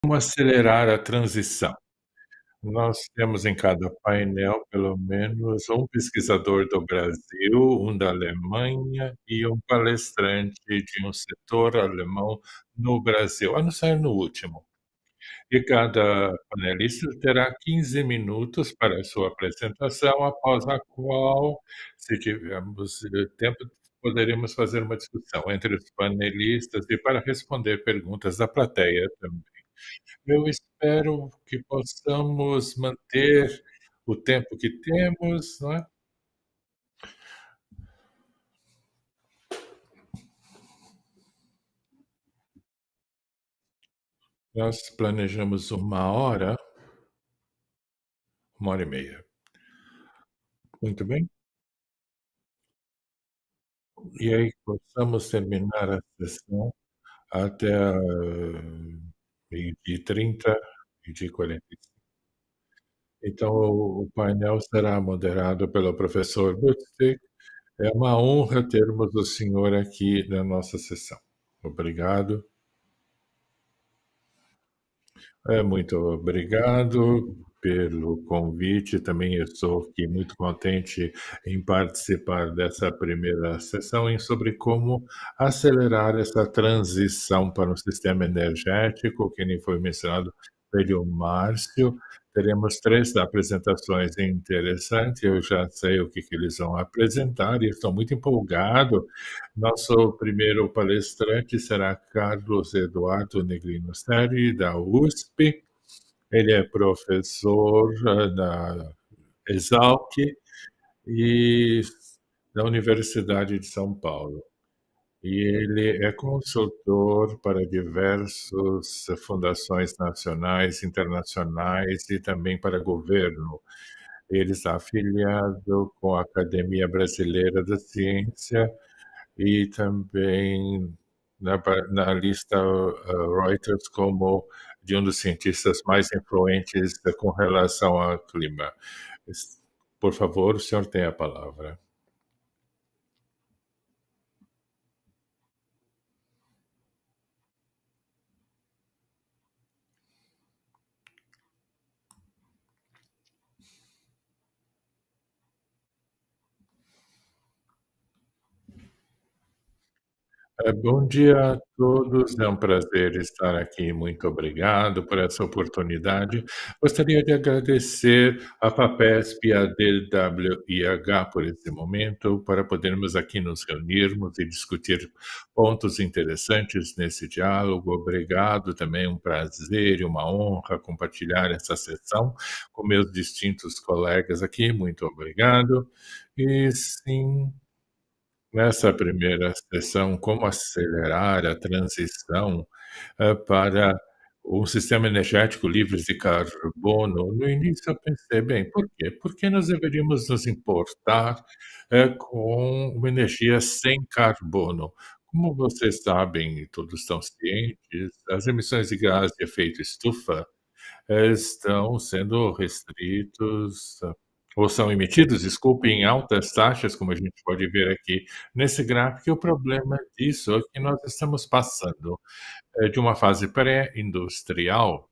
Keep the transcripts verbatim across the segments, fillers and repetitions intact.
Como acelerar a transição? Nós temos em cada painel, pelo menos, um pesquisador do Brasil, um da Alemanha e um palestrante de um setor alemão no Brasil, a não ser no último. E cada panelista terá quinze minutos para a sua apresentação, após a qual, se tivermos eh, tempo, poderemos fazer uma discussão entre os panelistas e para responder perguntas da plateia também. Eu espero que possamos manter o tempo que temos, não é? Nós planejamos uma hora, uma hora e meia. Muito bem. E aí possamos terminar a sessão até, hã, meio-dia e trinta, meio-dia e quarenta e cinco. Então o o painel será moderado pelo professor Lustig. É uma honra termos o senhor aqui na nossa sessão. Obrigado. É, muito obrigado pelo convite. Também eu estou aqui muito contente em participar dessa primeira sessão em sobre como acelerar essa transição para um sistema energético, que nem foi mencionado pelo Márcio. Teremos três apresentações interessantes, eu já sei o que que eles vão apresentar e estou muito empolgado. Nosso primeiro palestrante será Carlos Eduardo Negrino Seri, da U S P. Ele é professor eh, da Exalc e da Universidade de São Paulo. E ele é consultor para diversas fundações nacionais, internacionais e também para governo. Ele está afiliado com a Academia Brasileira da Ciência e também na, pa- na lista uh, Reuters como de um dos cientistas mais influentes eh, com relação ao clima. Es- Por favor, o senhor tem a palavra. É, bom dia a todos, é um prazer estar aqui. Muito obrigado por essa oportunidade. Gostaria de agradecer a FAPESP e a D W I H por esse momento, para podermos aqui nos reunirmos e discutir pontos interessantes nesse diálogo. Obrigado, também um prazer e uma honra compartilhar essa sessão com meus distintos colegas aqui. Muito obrigado. E sim, nessa primeira sessão, como acelerar a transição, hã, para um sistema energético livre de carbono. No início eu pensei: "Bem, por quê? Por que nós deveríamos nos importar, eh, com uma energia sem carbono?". Como vocês sabem e todos estão cientes, as emissões de gás de efeito estufa eh, estão sendo restritos, ah, ou são emitidos, desculpe, em altas taxas, como a gente pode ver aqui nesse gráfico. E o problema disso é que nós estamos passando, eh, de uma fase pré-industrial,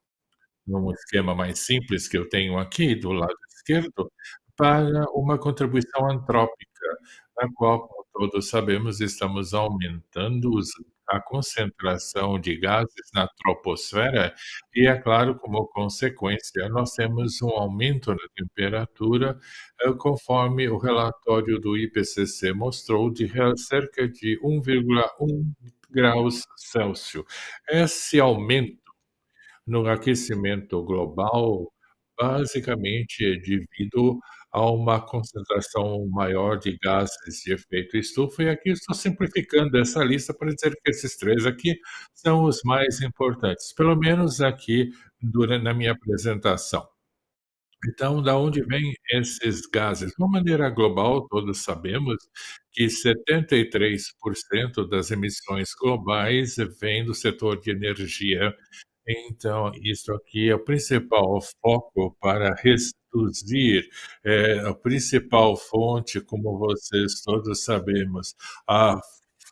num esquema mais simples que eu tenho aqui do lado esquerdo, para uma contribuição antrópica, na qual, como todos sabemos, estamos aumentando os a concentração de gases na troposfera e, é claro, como consequência, nós temos um aumento na temperatura, hã, conforme o relatório do I P C C mostrou, de rea cerca de um vírgula um graus Celsius. Esse aumento no aquecimento global, basicamente é devido a uma concentração maior de gases de efeito estufa, e aqui estou simplificando essa lista para dizer que esses três aqui são os mais importantes, pelo menos aqui durante na minha apresentação. Então, da onde vêm esses gases? De uma maneira global, todos sabemos que setenta e três por cento das emissões globais vêm do setor de energia. Então, isso aqui é o principal foco para reduzir, eh, a principal fonte, como vocês todos sabemos, a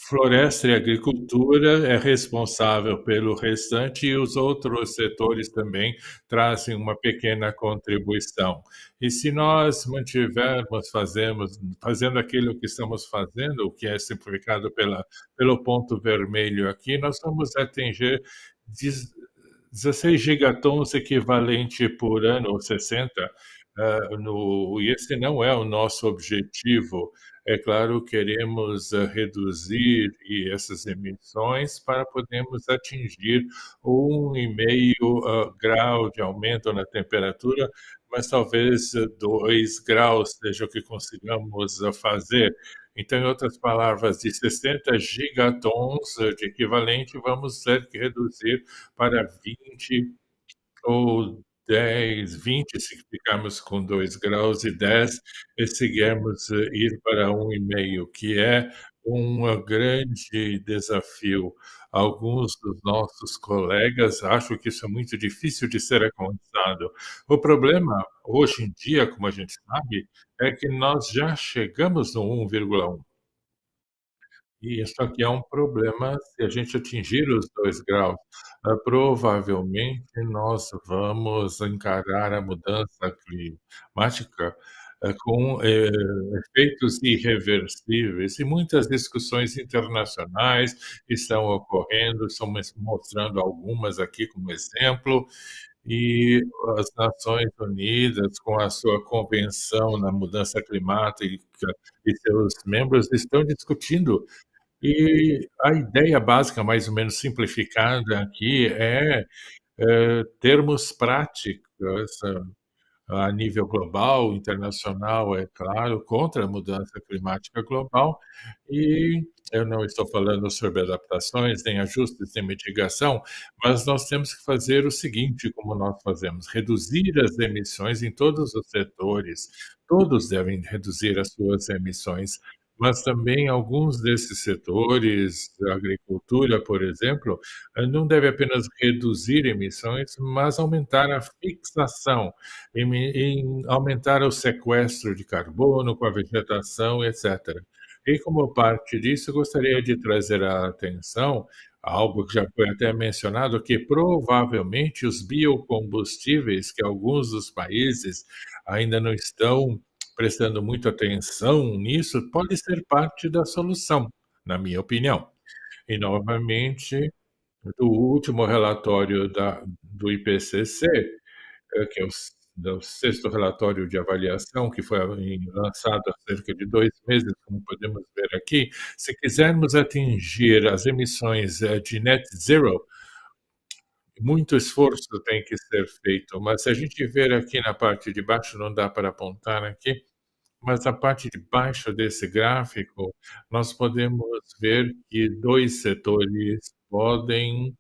Floresta e agricultura é responsável pelo restante e os outros setores também trazem uma pequena contribuição. E se nós mantivermos fazemos fazendo aquilo que estamos fazendo, o que é simplificado pela pelo ponto vermelho aqui, nós vamos atingir dez dezesseis gigatons equivalente por ano, ou sessenta, hã, no e esse não é o nosso objetivo. É claro, queremos, hã, reduzir e essas emissões para podermos atingir um e meio hã, grau de aumento na temperatura, mas talvez dois graus seja o que consigamos hã, fazer. Então, em outras palavras, de sessenta gigatons de equivalente, vamos ter que reduzir para vinte ou dez, vinte, se ficarmos com dois graus, e dez e seguirmos ir para um e meio, que é um grande desafio. Alguns dos nossos colegas acham que isso é muito difícil de ser alcançado. O problema, hoje em dia, como a gente sabe, é que nós já chegamos no um vírgula um. E isso aqui é um problema se a gente atingir os dois graus. Hã, provavelmente nós vamos encarar a mudança climática, hã, com, eh, efeitos irreversíveis e muitas discussões internacionais estão ocorrendo, estão mes mostrando algumas aqui como exemplo, e as Nações Unidas, com a sua convenção na mudança climática e seus membros estão discutindo. E a ideia básica, mais ou menos simplificada aqui, é, eh, termos práticas a nível global, internacional, é claro, contra a mudança climática global, e eu não estou falando sobre adaptações, nem ajustes, nem mitigação, mas nós temos que fazer o seguinte, como nós fazemos: reduzir as emissões em todos os setores. Todos devem reduzir as suas emissões, mas também alguns desses setores, a agricultura, por exemplo, eh, não deve apenas reduzir emissões, mas aumentar a fixação, emi em aumentar o sequestro de carbono com a vegetação, etcétera. E como parte disso, eu gostaria de trazer à atenção algo que já foi até mencionado, que provavelmente os biocombustíveis, que alguns dos países ainda não estão prestando muita atenção nisso, pode ser parte da solução, na minha opinião. E novamente, do último relatório da do I P C C, eh, que é o s do sexto relatório de avaliação, que foi em lançado há cerca de dois meses, como podemos ver aqui, se quisermos atingir as emissões, eh, de net zero, muito esforço tem que ser feito, mas se a gente ver aqui na parte de baixo, não dá para apontar aqui, mas a parte de baixo desse gráfico, nós podemos ver que dois setores podem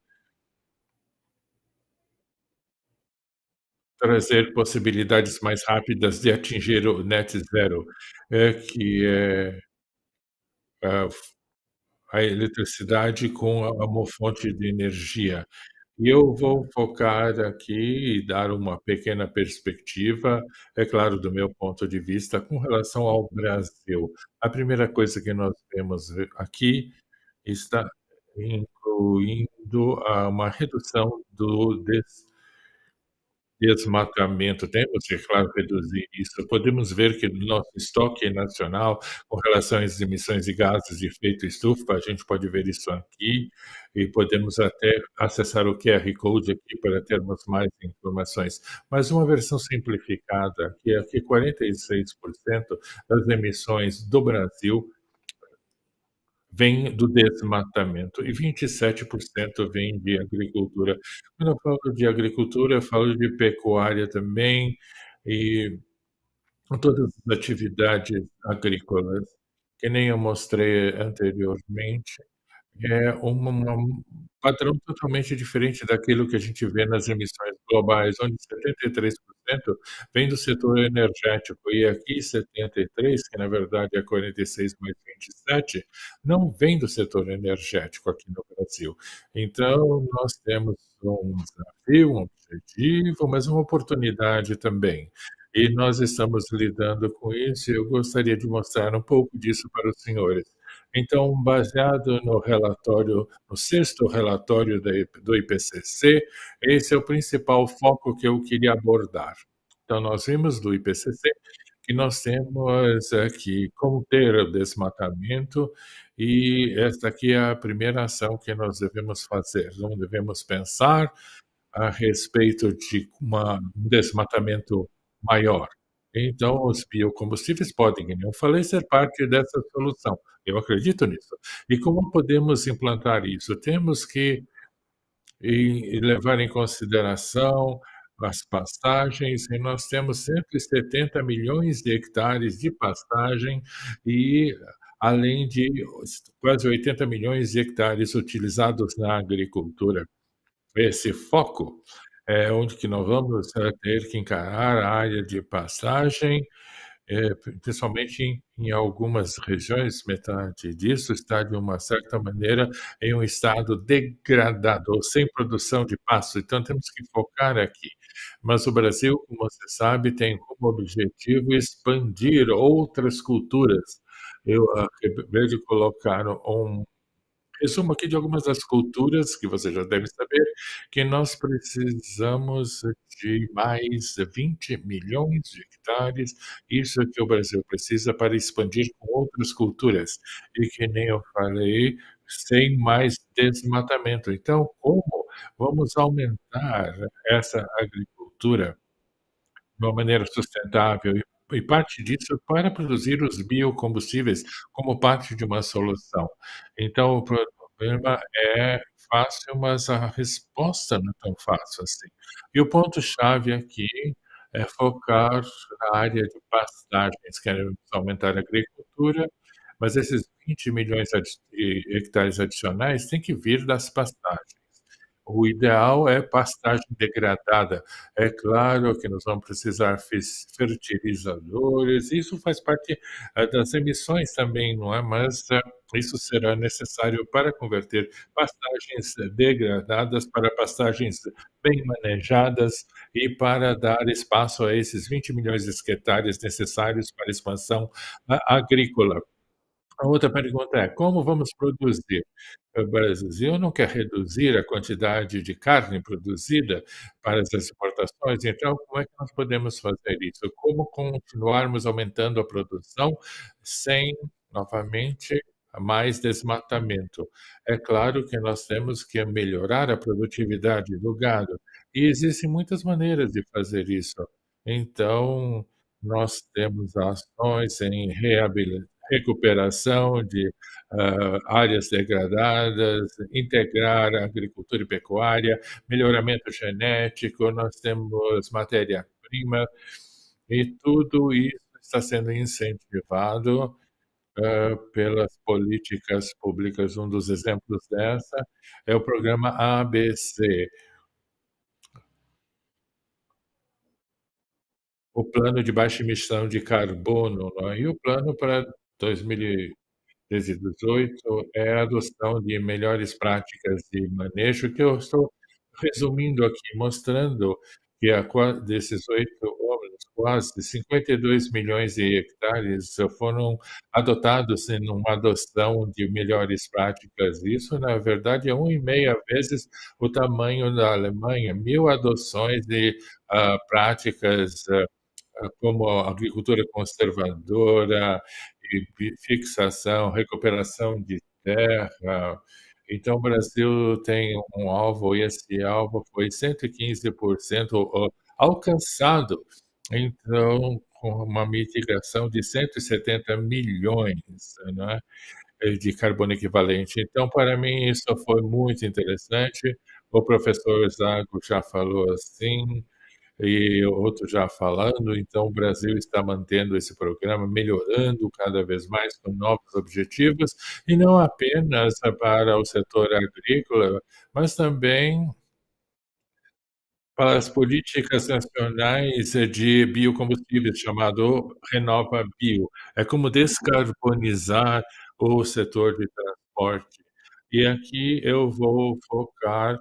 trazer possibilidades mais rápidas de atingir o net zero, eh, que é a f a eletricidade com a uma fonte de energia. E eu vou focar aqui e dar uma pequena perspectiva, é claro, do meu ponto de vista, com relação ao Brasil. A primeira coisa que nós temos ve aqui está incluindo a uma redução do des desmatamento. Temos que, claro, reduzir isso. Podemos ver que no nosso estoque nacional, com relação às emissões de gases de efeito estufa, a gente pode ver isso aqui, e podemos até acessar o Q R Code aqui para termos mais informações. Mas uma versão simplificada, que é aqui quarenta e seis por cento das emissões do Brasil vem do desmatamento e vinte e sete por cento vem de agricultura. Quando eu falo de agricultura, eu falo de pecuária também, e com todas as atividades agrícolas, que nem eu mostrei anteriormente, é uma uma um padrão totalmente diferente daquilo que a gente vê nas emissões globais, onde setenta e três por cento vem do setor energético, e aqui setenta e três, que na verdade é quarenta e seis mais vinte e sete, não vem do setor energético aqui no Brasil. Então nós temos um desafio, um objetivo, mas uma oportunidade também. E nós estamos lidando com isso, e eu gostaria de mostrar um pouco disso para os senhores. Então, baseado no relatório no sexto relatório da I do I P C C, esse é o principal foco que eu queria abordar. Então nós vimos do I P C C que nós temos, eh, que conter o desmatamento e esta aqui é a primeira ação que nós devemos fazer. Não devemos pensar a respeito de uma um desmatamento maior. Então os biocombustíveis podem, que nem eu falei, ser parte dessa solução. Eu acredito nisso. E como podemos implantar isso? Temos que e levar em consideração as pastagens, e nós temos cento e setenta milhões de hectares de pastagem e além de quase oitenta milhões de hectares utilizados na agricultura. Esse foco é onde que nós vamos, eh, ter que encarar a área de pastagem, eh, principalmente em em algumas regiões, metade disso está, de uma certa maneira, em um estado degradado ou sem produção de pasto, então temos que focar aqui. Mas o Brasil, como você sabe, tem como objetivo expandir outras culturas. Eu acabei de colocar um resumo aqui de algumas das culturas que você já deve saber, que nós precisamos de mais vinte milhões de hectares, isso é que o Brasil precisa para expandir com outras culturas. E que nem eu falei, sem mais desmatamento. Então, como vamos aumentar essa agricultura de uma maneira sustentável e e parte disso para produzir os biocombustíveis como parte de uma solução. Então o problema é fácil, mas a resposta não é tão fácil assim. E o ponto chave aqui é focar na área de pastagens, queremos aumentar a agricultura, mas esses vinte milhões adi de hectares adicionais têm que vir das pastagens. O ideal é pastagem degradada. É claro que nós vamos precisar fes fertilizadores, isso faz parte, eh, das emissões também, não é, mas, eh, isso será necessário para converter pastagens degradadas para pastagens bem manejadas e para dar espaço a esses vinte milhões de hectares necessários para a expansão a agrícola. A outra pergunta é: como vamos produzir? O Brasil não quer reduzir a quantidade de carne produzida para as exportações, então como é que nós podemos fazer isso? Como continuarmos aumentando a produção sem, novamente, mais desmatamento? É claro que nós temos que melhorar a produtividade do gado, e existem muitas maneiras de fazer isso. Então, nós temos ações em reabili recuperação de, hã, áreas degradadas, integrar a agricultura e pecuária, melhoramento genético, nós temos matéria-prima, e tudo isso está sendo incentivado, hã, pelas políticas públicas. Um dos exemplos dessa é o programa ABC. O plano de baixa emissão de carbono, não é, e o plano para dois mil e treze, dezoito é a adoção de melhores práticas de manejo, que eu estou resumindo aqui, mostrando que a qua desses oito anos, quase cinquenta e dois milhões de hectares foram adotados em uma adoção de melhores práticas. Isso, na verdade, é um e meia vezes o tamanho da Alemanha, mil adoções de, hã, práticas, hã, como agricultura conservadora e fi fixação, recuperação de terra. Então o Brasil tem um alvo e esse alvo foi cento e quinze por cento o alcançado, então com uma mitigação de cento e setenta milhões, não é, eh, de carbono equivalente. Então para mim isso foi muito interessante, o professor Zago já falou assim, e outros já falando, então o Brasil está mantendo esse programa, melhorando cada vez mais com novos objetivos, e não apenas para o setor agrícola, mas também para as políticas nacionais de biocombustíveis, chamado RenovaBio. É como descarbonizar o setor de transporte. E aqui eu vou focar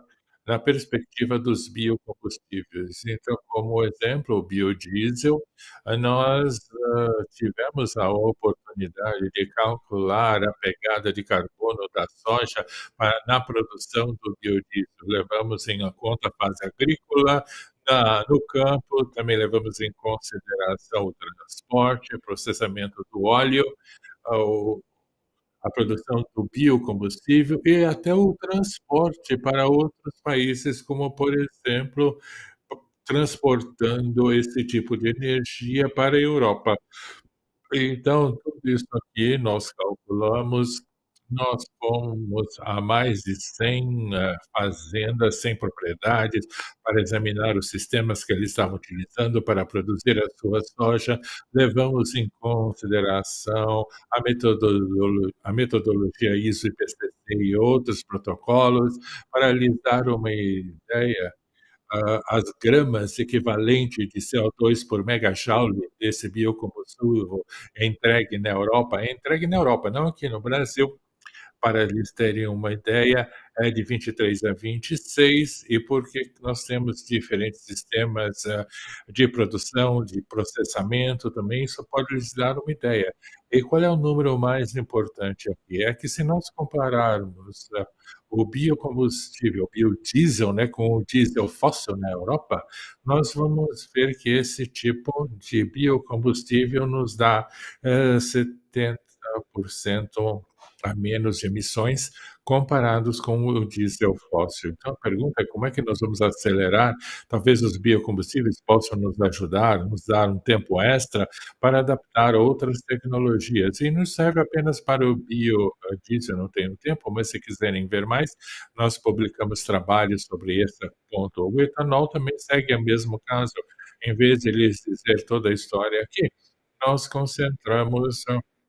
na perspectiva dos biocombustíveis. Então, como exemplo, o biodiesel, ah, nós, hã, tivemos a oportunidade de calcular a pegada de carbono da soja para na produção do biodiesel. Levamos em conta a fase agrícola, na no campo, também levamos em consideração o transporte, o processamento do óleo, a o a produção do biocombustível e até o transporte para outros países, como, por exemplo, transportando esse tipo de energia para a Europa. Então, tudo isso aqui nós calculamos, nós fomos a mais de cem, eh, fazendas, cem propriedades, para examinar os sistemas que eles estavam utilizando para produzir a sua soja. Levamos em consideração a metodolo a metodologia ISO IPCC e outros protocolos, para lhes dar uma ideia, ah, as gramas equivalente de C O dois por megajoule desse biocombustível é entregue na Europa, é entregue na Europa, não aqui no Brasil, para eles terem uma ideia, é de vinte e três a vinte e seis, e por que que nós temos diferentes sistemas, hã, de produção, de processamento também, isso pode lhes dar uma ideia. E qual é o número mais importante aqui? É que se nós compararmos, hã, o biocombustível, o biodiesel, né, com o diesel fóssil na Europa, nós vamos ver que esse tipo de biocombustível nos dá, hã, setenta por cento a menos de emissões comparados com o diesel fóssil. Então a pergunta é como é que nós vamos acelerar, talvez os biocombustíveis possam nos ajudar, nos dar um tempo extra para adaptar outras tecnologias. E não serve apenas para o biodiesel, não tenho tempo, mas se quiserem ver mais, nós publicamos trabalhos sobre esse ponto. O etanol também segue o mesmo caso, em vez de lhes dizer toda a história aqui, nós concentramos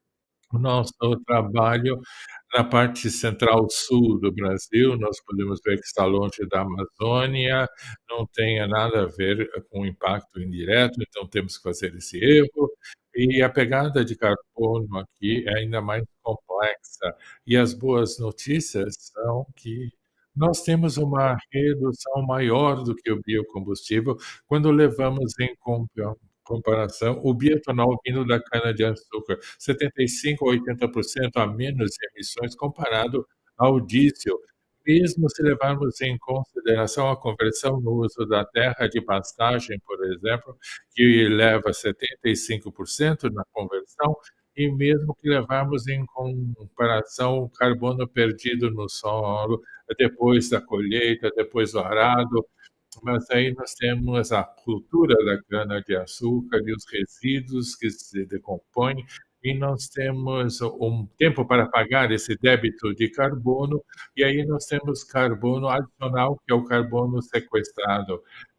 o nosso trabalho na parte central-sul do Brasil, nós podemos ver que está longe da Amazônia, não tenha nada a ver com o impacto indireto, então temos que fazer esse erro. E a pegada de carbono aqui é ainda mais complexa. E as boas notícias são que nós temos uma redução maior do que o biocombustível quando levamos em compra comparação o bioetanol vindo da cana-de-açúcar, setenta e cinco a oitenta por cento a menos de emissões comparado ao diesel, mesmo se levarmos em consideração a conversão no uso da terra de pastagem, por exemplo, que leva setenta e cinco por cento na conversão, e mesmo que levarmos em comparação o carbono perdido no solo, depois da colheita, depois do arado, mas aí nós temos a cultura da cana-de-açúcar e os resíduos que se decompõem, e nós temos um tempo para pagar esse débito de carbono, e aí nós temos carbono adicional, que é o carbono sequestrado.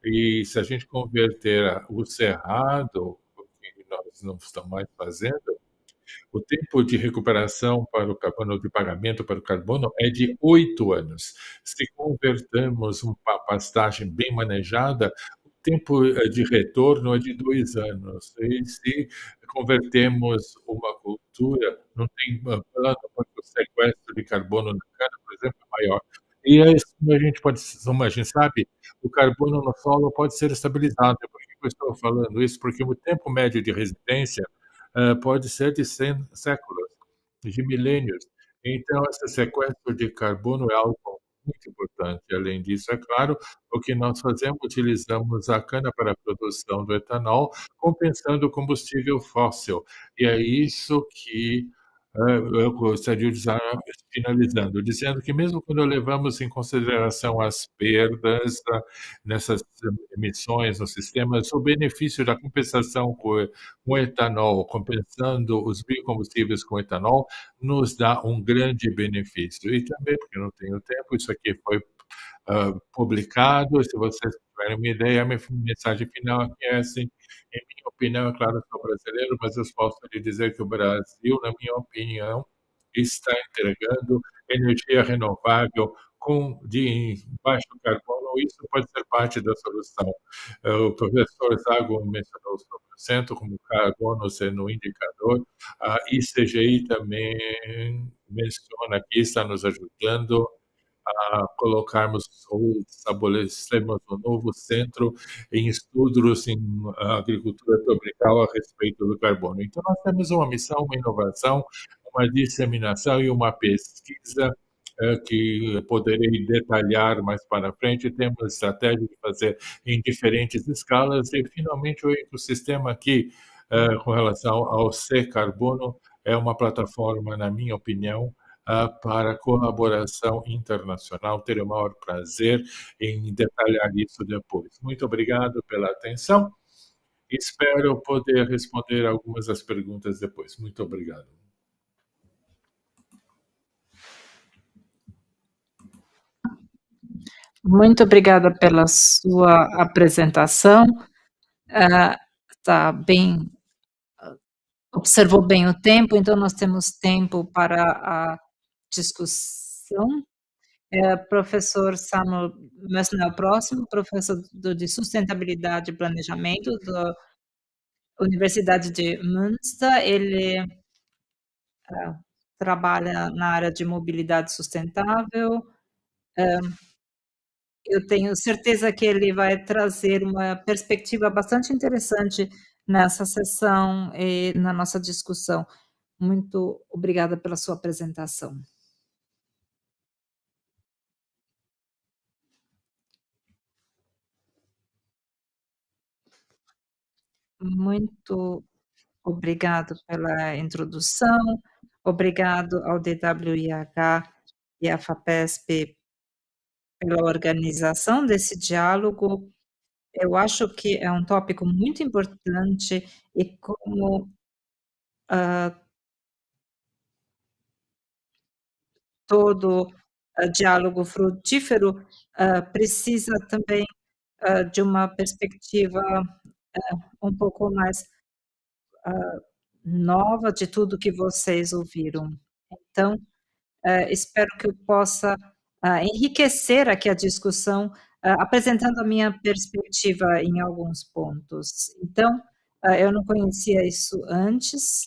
E se a gente converter o cerrado, o que nós não estamos mais fazendo, o tempo de recuperação para o carbono, de pagamento para o carbono, é de oito anos. Se convertermos uma pastagem bem manejada, o tempo, eh, de retorno é de dois anos. E se convertemos uma cultura, não tem hã, plano para o sequestro de carbono na cana, por exemplo, é maior. E aí, assim, a gente pode como a gente sabe, o carbono no solo pode ser estabilizado. Por que que eu estou falando isso? Porque o tempo médio de residência hã, pode ser de cem séculos, de milênios. Então esse sequestro de carbono é algo muito importante. Além disso, é claro, o que nós fazemos, utilizamos a cana para a produção do etanol, compensando o combustível fóssil. E é isso que, hã, eu gostaria de usar finalizando, dizendo que mesmo quando levamos em consideração as perdas da nessas emissões nos sistemas, o benefício da compensação co com etanol, compensando os biocombustíveis com etanol, nos dá um grande benefício. E também, porque eu não tenho tempo, isso aqui foi, hã, publicado, se vocês tiverem uma ideia, a minha mensagem final aqui é assim, em minha opinião, é claro, eu sou brasileiro, mas eu posso lhe dizer que o Brasil, na minha opinião, está entregando energia renovável com de baixo carbono, isso pode ser parte da solução. Hã, o professor Zago mencionou sobre o centro como carbono sendo um indicador, a I C G I também menciona que está nos ajudando a colocarmos ou estabelecemos um novo centro em estudos em agricultura tropical a respeito do carbono. Então nós temos uma missão, uma inovação, uma disseminação e uma pesquisa, eh, que poderei detalhar mais para frente. Temos estratégia de fazer em diferentes escalas e, finalmente, o ecossistema aqui, eh, com relação ao C-carbono, é uma plataforma, na minha opinião, ah, para colaboração internacional. Terei o maior prazer em detalhar isso depois. Muito obrigado pela atenção. Espero poder responder algumas das perguntas depois. Muito obrigado. Muito obrigada pela sua apresentação. Ah, tá bem observou bem o tempo, então nós temos tempo para a discussão. Eh, professor Samuel Messner é o próximo, professor do de sustentabilidade e planejamento da Universidade de Münster. Ele, ah, trabalha na área de mobilidade sustentável. Hã, eu tenho certeza que ele vai trazer uma perspectiva bastante interessante nessa sessão e na nossa discussão. Muito obrigada pela sua apresentação. Muito obrigado pela introdução, obrigado ao DWIH e à FAPESP pela organização desse diálogo. Eu acho que é um tópico muito importante e como, hã todo, hã, diálogo frutífero, hã, precisa também, hã, de uma perspectiva, hã, um pouco mais, hã, nova de tudo que vocês ouviram. Então, eh, espero que eu possa, hã, enriquecer aqui a discussão, hã, apresentando a minha perspectiva em alguns pontos. Então, hã, eu não conhecia isso antes.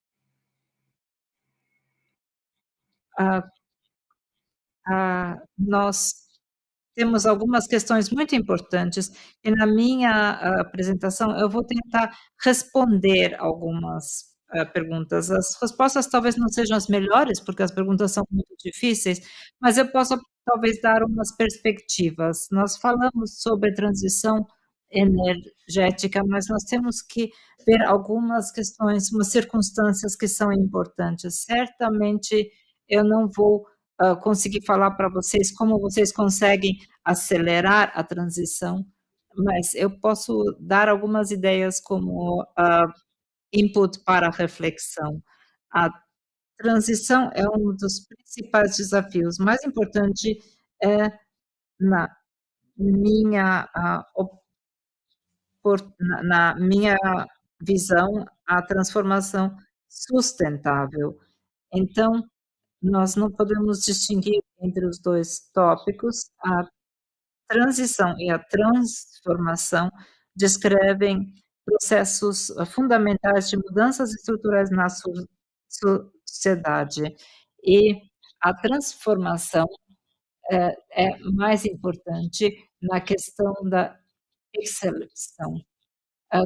Ah ah, nós temos algumas questões muito importantes e na minha, hã, apresentação eu vou tentar responder algumas, hã, perguntas. As respostas talvez não sejam as melhores, porque as perguntas são muito difíceis, mas eu posso talvez dar umas perspectivas. Nós falamos sobre transição energética, mas nós temos que ver algumas questões, umas circunstâncias que são importantes. Certamente eu não vou, hã, conseguir falar para vocês como vocês conseguem acelerar a transição, mas eu posso dar algumas ideias como, hã, input para a reflexão. A transição é um dos principais desafios, mais importante é, na minha, ah, op por na na minha visão, a transformação sustentável. Então, nós não podemos distinguir entre os dois tópicos. A transição e a transformação descrevem processos, hã, fundamentais de mudanças estruturais na so sociedade. E a transformação, eh, é mais importante na questão da excelção. Hã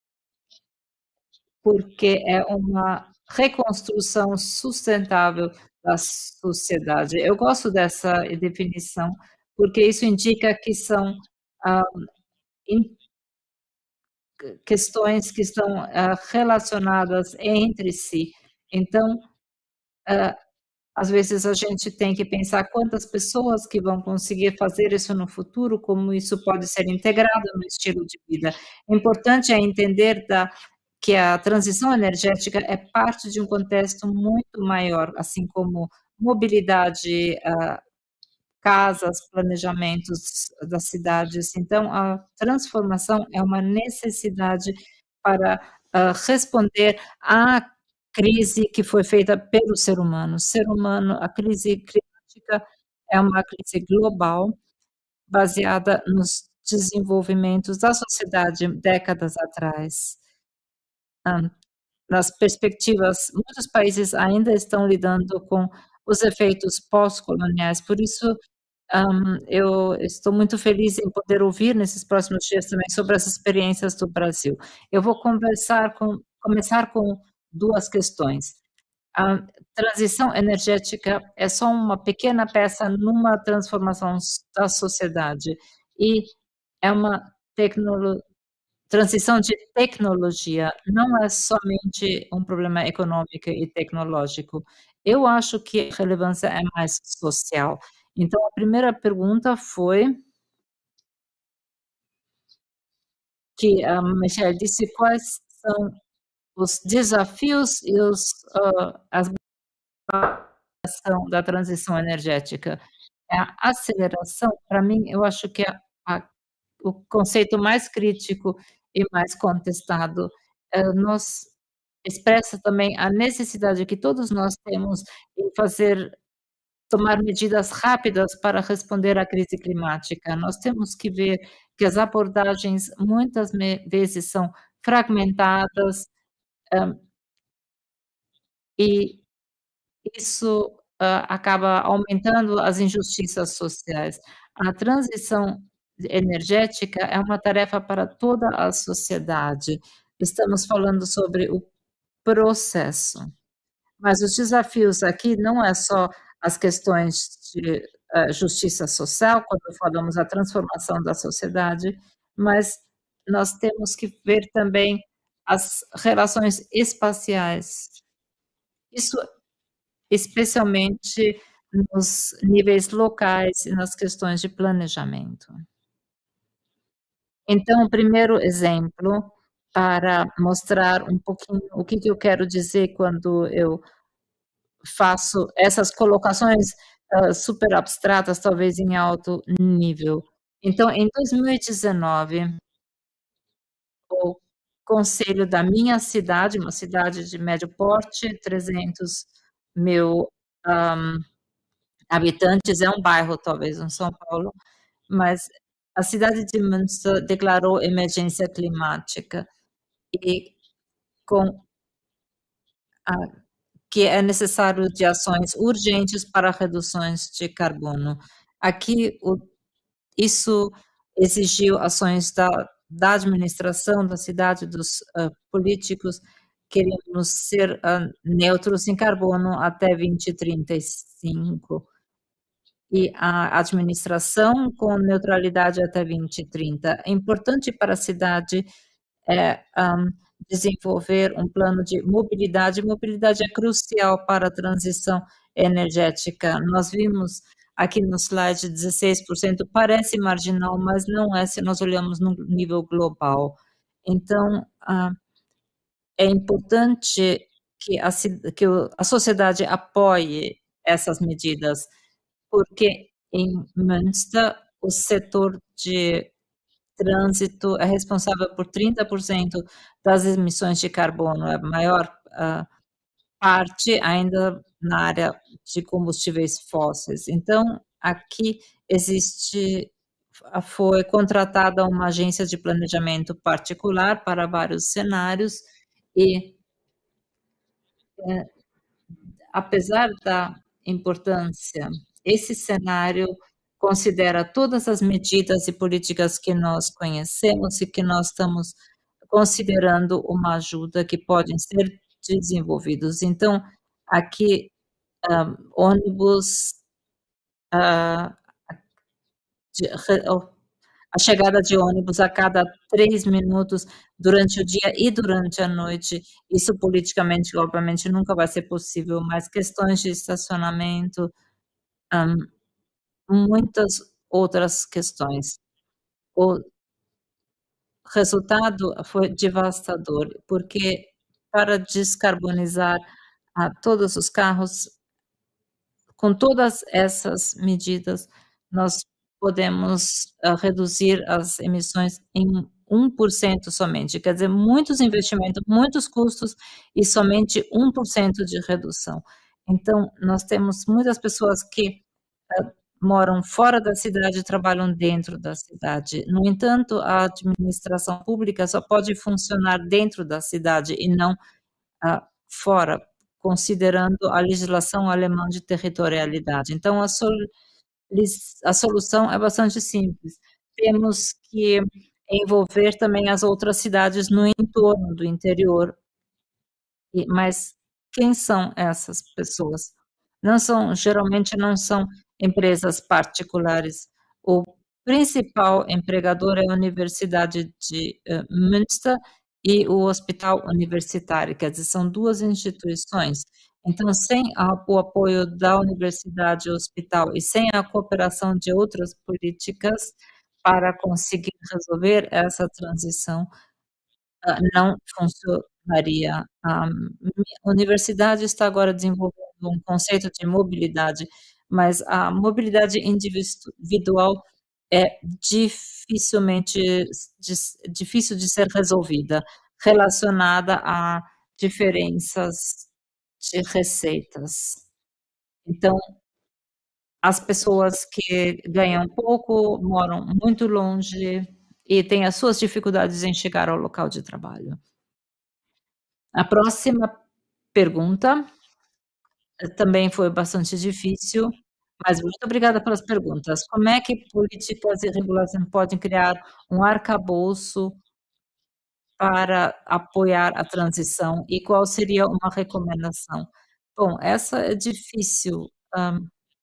porque é uma reconstrução sustentável da sociedade. Eu gosto dessa definição, porque isso indica que são, hã, in q questões que estão, hã, relacionadas entre si. Então, hã, às vezes a gente tem que pensar quantas pessoas que vão conseguir fazer isso no futuro, como isso pode ser integrado no estilo de vida. O importante é entender da que a transição energética é parte de um contexto muito maior, assim como mobilidade, hã, casas, planejamentos das cidades. Então a transformação é uma necessidade para, hã, responder à crise que foi feita pelo ser humano. O ser humano a crise climática é uma crise global, baseada nos desenvolvimentos da sociedade décadas atrás. Hã, nas perspectivas, muitos países ainda estão lidando com os efeitos pós-coloniais, por isso Hã, eu estou muito feliz em poder ouvir nesses próximos dias também sobre as experiências do Brasil. Eu vou conversar com começar com duas questões. A transição energética é só uma pequena peça numa transformação s da sociedade e é uma tecnolo transição de tecnologia, não é somente um problema econômico e tecnológico. Eu acho que a relevância é mais social. Então a primeira pergunta foi que a Michelle disse quais são os desafios e os, hã, as da transição energética. É a aceleração, pra mim, eu acho que a a o conceito mais crítico e mais contestado, hã, nos expressa também a necessidade que todos nós temos em fazer tomar medidas rápidas para responder à crise climática. Nós temos que ver que as abordagens muitas me vezes são fragmentadas, hã e isso, hã, acaba aumentando as injustiças sociais. A transição energética é uma tarefa para toda a sociedade. Estamos falando sobre o processo, mas os desafios aqui não é só as questões de, hã, justiça social, quando falamos da transformação da sociedade, mas nós temos que ver também as relações espaciais. Isso especialmente nos níveis locais e nas questões de planejamento. Então o primeiro exemplo, para mostrar um pouquinho o que que eu quero dizer quando eu faço essas colocações, hã, super abstratas, talvez em alto nível. Então em dois mil e dezenove o conselho da minha cidade, uma cidade de médio porte, trezentos mil, hã, habitantes, é um bairro talvez em São Paulo, mas a cidade de Münster declarou emergência climática e com a que é necessário de ações urgentes para reduções de carbono. Aqui o isso exigiu ações da da administração da cidade, dos, hã, políticos, queremos ser, hã, neutros em carbono até vinte e trinta e cinco. E a administração com neutralidade até vinte e trinta. É importante para a cidade, eh, hã, desenvolver um plano de mobilidade. Mobilidade é crucial para a transição energética. Nós vimos aqui no slide dezesseis por cento, parece marginal, mas não é se nós olhamos no nível global. Então, hã, é importante que a ci que o a sociedade apoie essas medidas, porque em Münster o setor de trânsito é responsável por trinta por cento das emissões de carbono, é a maior, hã, parte ainda na área de combustíveis fósseis. Então, aqui existe a foi contratada uma agência de planejamento particular para vários cenários e eh, apesar da importância, esse cenário considera todas as medidas e políticas que nós conhecemos e que nós estamos considerando uma ajuda que podem ser desenvolvidos. Então, aqui, hã, ônibus, hã, de re o a chegada de ônibus a cada três minutos durante o dia e durante a noite, isso politicamente, obviamente, nunca vai ser possível, mas questões de estacionamento, hã, muitas outras questões. O resultado foi devastador, porque para descarbonizar a todos os carros com todas essas medidas, nós podemos, hã, reduzir as emissões em um por cento somente, quer dizer, muitos investimentos, muitos custos e somente um por cento de redução. Então, nós temos muitas pessoas que, hã, moram fora da cidade e trabalham dentro da cidade. No entanto, a administração pública só pode funcionar dentro da cidade e não, hã, fora, considerando a legislação alemã de territorialidade. Então a sol lis a solução é bastante simples, temos que envolver também as outras cidades no entorno do interior. E mas quem são essas pessoas? Não são geralmente não são empresas particulares. O principal empregador é a Universidade de, hã, Münster e o Hospital Universitário, quer dizer, são duas instituições. Então, sem a o apoio da universidade e hospital e sem a cooperação de outras políticas para conseguir resolver essa transição, hã, não funcionaria. A minha universidade está agora desenvolvendo um conceito de mobilidade, mas a mobilidade individual é dificilmente dis difícil de ser resolvida, relacionada a diferenças de receitas. Então as pessoas que ganham pouco, moram muito longe e têm as suas dificuldades em chegar ao local de trabalho. A próxima pergunta também foi bastante difícil, mas muito obrigada pelas perguntas. Como é que políticas e regulação podem criar um arcabouço para apoiar a transição e qual seria uma recomendação? Bom, essa é difícil, hã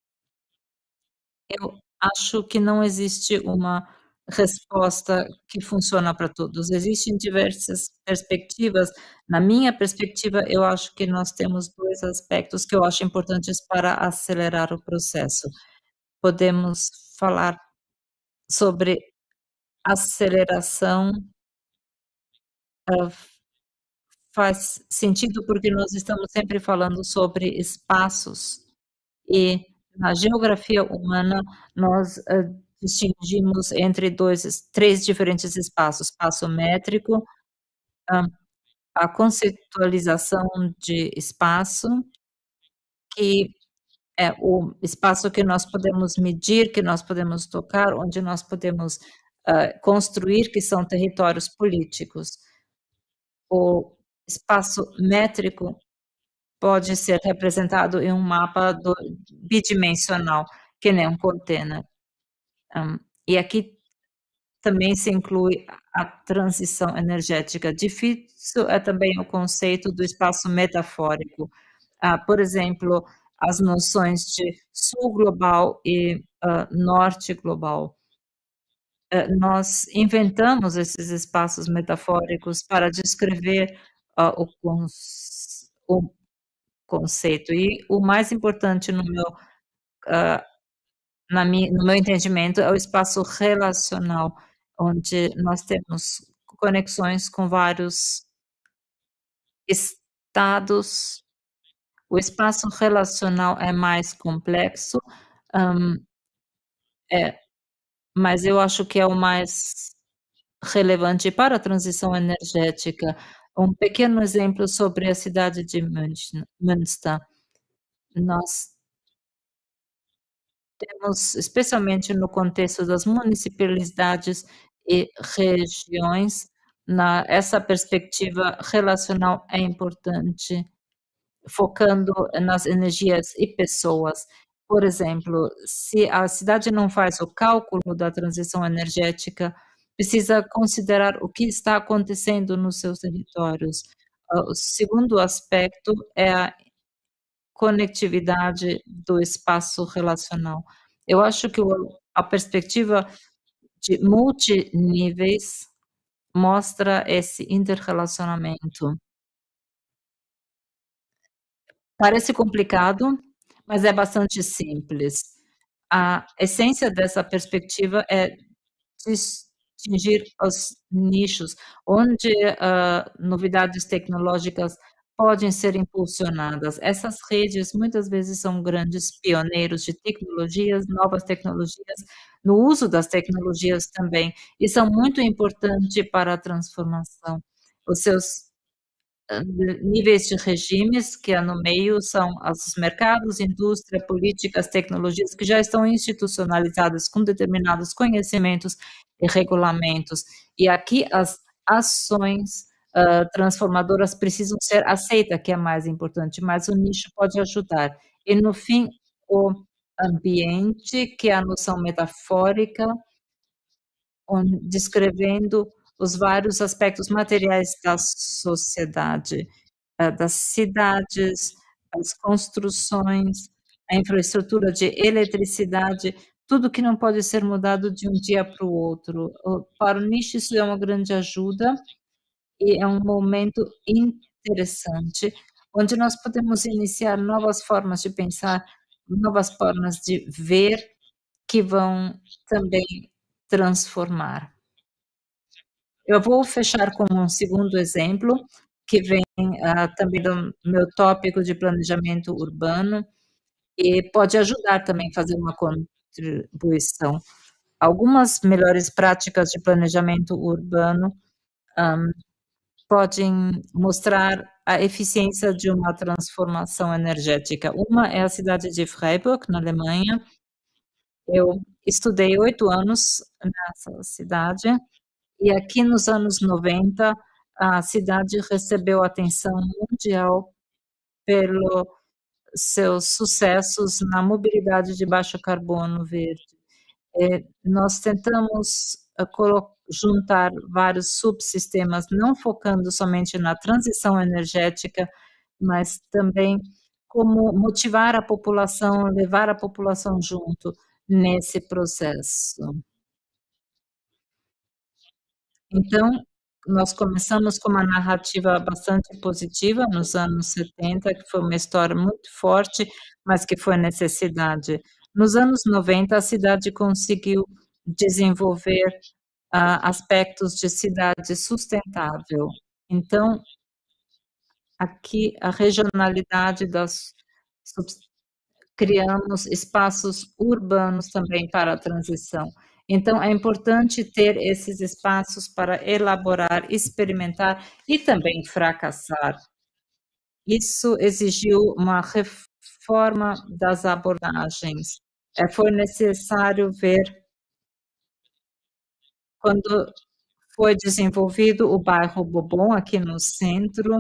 eu acho que não existe uma resposta que funciona para todos. Existem diversas perspectivas. Na minha perspectiva, eu acho que nós temos dois aspectos que eu acho importantes para acelerar o processo. Podemos falar sobre aceleração hã, f faz sentido, porque nós estamos sempre falando sobre espaços e na geografia humana nós, hã, distinguimos entre dois es três diferentes espaços: espaço métrico, hã, a conceitualização de espaço que é o espaço que nós podemos medir, que nós podemos tocar, onde nós podemos, hã, construir, que são territórios políticos. O espaço métrico pode ser representado em um mapa do bidimensional, que nem um container. Hã, e aqui também se inclui a a transição energética. Difícil é também o conceito do espaço metafórico. Ah, por exemplo, as noções de sul global e, hã, norte global. Hã, nós inventamos esses espaços metafóricos para descrever, hã, o conc o conceito e o mais importante no meu, hã, na mi no meu entendimento é o espaço relacional, onde nós temos conexões com vários estados. O espaço relacional é mais complexo, hã é, mas eu acho que é o mais relevante para a transição energética. Um pequeno exemplo sobre a cidade de München Münster. Nós temos, especialmente no contexto das municipalidades e regiões, na essa perspectiva relacional é importante, focando nas energias e pessoas. Por exemplo, se a cidade não faz o cálculo da transição energética, precisa considerar o que está acontecendo nos seus territórios. Hã, o segundo aspecto é a conectividade do espaço relacional. Eu acho que o a perspectiva de multiníveis mostra esse interrelacionamento. Parece complicado, mas é bastante simples. A essência dessa perspectiva é distingir os nichos, onde, hã, novidades tecnológicas podem ser impulsionadas. Essas redes muitas vezes são grandes pioneiros de tecnologias, novas tecnologias, no uso das tecnologias também, e são muito importante para a transformação. Os seus, hã, níveis de regimes, que é no meio, são os mercados, indústria, políticas, tecnologias que já estão institucionalizadas com determinados conhecimentos e regulamentos. E aqui as ações, hã, transformadoras precisam ser aceita, que é mais importante, mas o nicho pode ajudar. E no fim, o ambiente, que é a noção metafórica, on descrevendo os vários aspectos materiais da sociedade, hã, das cidades, as construções, a infraestrutura de eletricidade, tudo que não pode ser mudado de um dia para o outro. O para o nicho isso é uma grande ajuda, e é um momento interessante, onde nós podemos iniciar novas formas de pensar, novas formas de ver, que vão também transformar. Eu vou fechar com um segundo exemplo, que vem, ah, também do meu tópico de planejamento urbano, e pode ajudar também fazer uma contribuição. Algumas melhores práticas de planejamento urbano, hã, podem mostrar a eficiência de uma transformação energética. Uma é a cidade de Freiburg, na Alemanha. Eu estudei oito anos nessa cidade, e aqui nos anos noventa, a cidade recebeu atenção mundial pelo seus sucessos na mobilidade de baixo carbono verde. Eh, nós tentamos, hã, colo juntar vários subsistemas, não focando somente na transição energética, mas também como motivar a população, levar a população junto nesse processo. Então, nós começamos com uma narrativa bastante positiva nos anos setenta, que foi uma história muito forte, mas que foi necessidade. Nos anos noventa, a cidade conseguiu desenvolver, ah, aspectos de cidade sustentável. Então aqui a regionalidade das subs criamos espaços urbanos também para a transição. Então é importante ter esses espaços para elaborar, experimentar e também fracassar. Isso exigiu uma reforma das abordagens. Eh, foi necessário ver quando foi desenvolvido o bairro Bourbon, aqui no centro,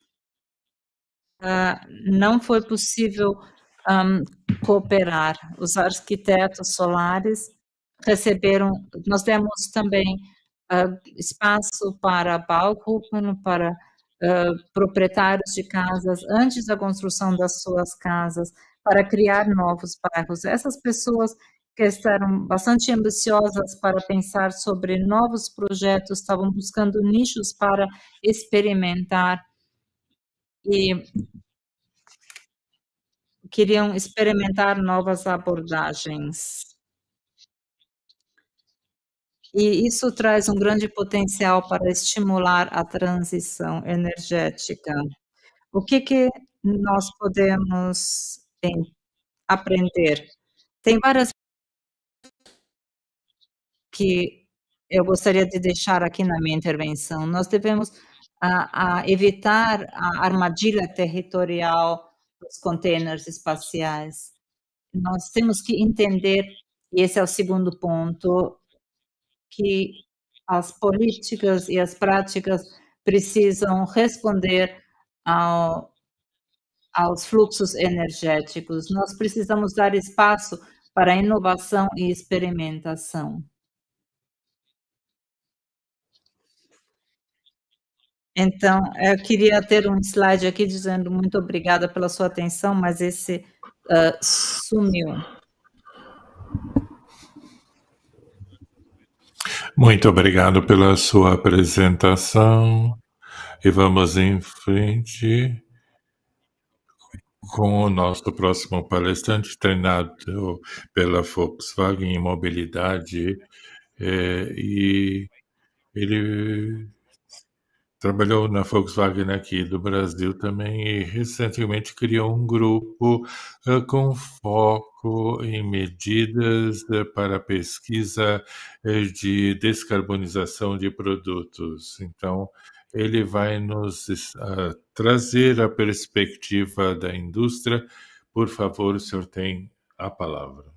ah, não foi possível, hã, cooperar. Os arquitetos solares receberam nós demos também, hã, espaço para Baugruppen, para, hã, proprietários de casas antes da construção das suas casas, para criar novos bairros. Essas pessoas que estavam bastante ambiciosas para pensar sobre novos projetos, estavam buscando nichos para experimentar e queriam experimentar novas abordagens. E isso traz um grande potencial para estimular a transição energética. O que que nós podemos em aprender? Tem várias que eu gostaria de deixar aqui na minha intervenção. Nós devemos, a a evitar a armadilha territorial dos contêineres espaciais. Nós temos que entender, e esse é o segundo ponto, que as políticas e as práticas precisam responder ao aos fluxos energéticos. Nós precisamos dar espaço para inovação e experimentação. Então, eu queria ter um slide aqui dizendo muito obrigada pela sua atenção, mas esse, hã, sumiu. Muito obrigado pela sua apresentação, e vamos em frente com o nosso próximo palestrante, treinado pela Volkswagen em mobilidade, eh, e ele trabalhou na Volkswagen aqui do Brasil também e recentemente criou um grupo, hã, com foco em medidas, hã, para pesquisa, eh, de descarbonização de produtos. Então, ele vai nos es hã, trazer a perspectiva da indústria. Por favor, o senhor tem a palavra.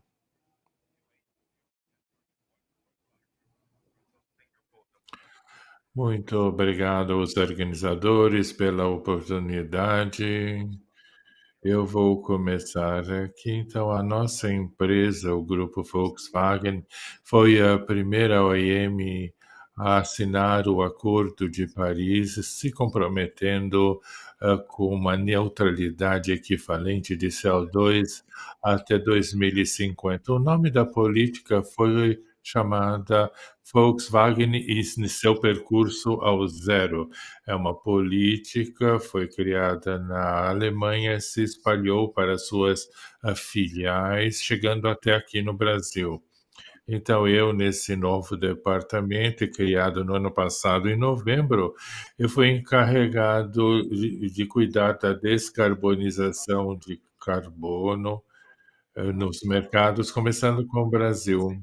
Muito obrigado aos organizadores pela oportunidade. Eu vou começar aqui. Então, a nossa empresa, o grupo Volkswagen, foi a primeira O E M a assinar o Acordo de Paris, se comprometendo ah, com uma neutralidade equivalente de C O dois até dois mil e cinquenta. O nome da política foi chamada Volkswagen e seu percurso ao zero. É uma política, foi criada na Alemanha, se espalhou para suas ah, filiais, chegando até aqui no Brasil. Então, eu, nesse novo departamento, criado no ano passado, em novembro, eu fui encarregado de, de cuidar da descarbonização de carbono eh, nos mercados, começando com o Brasil.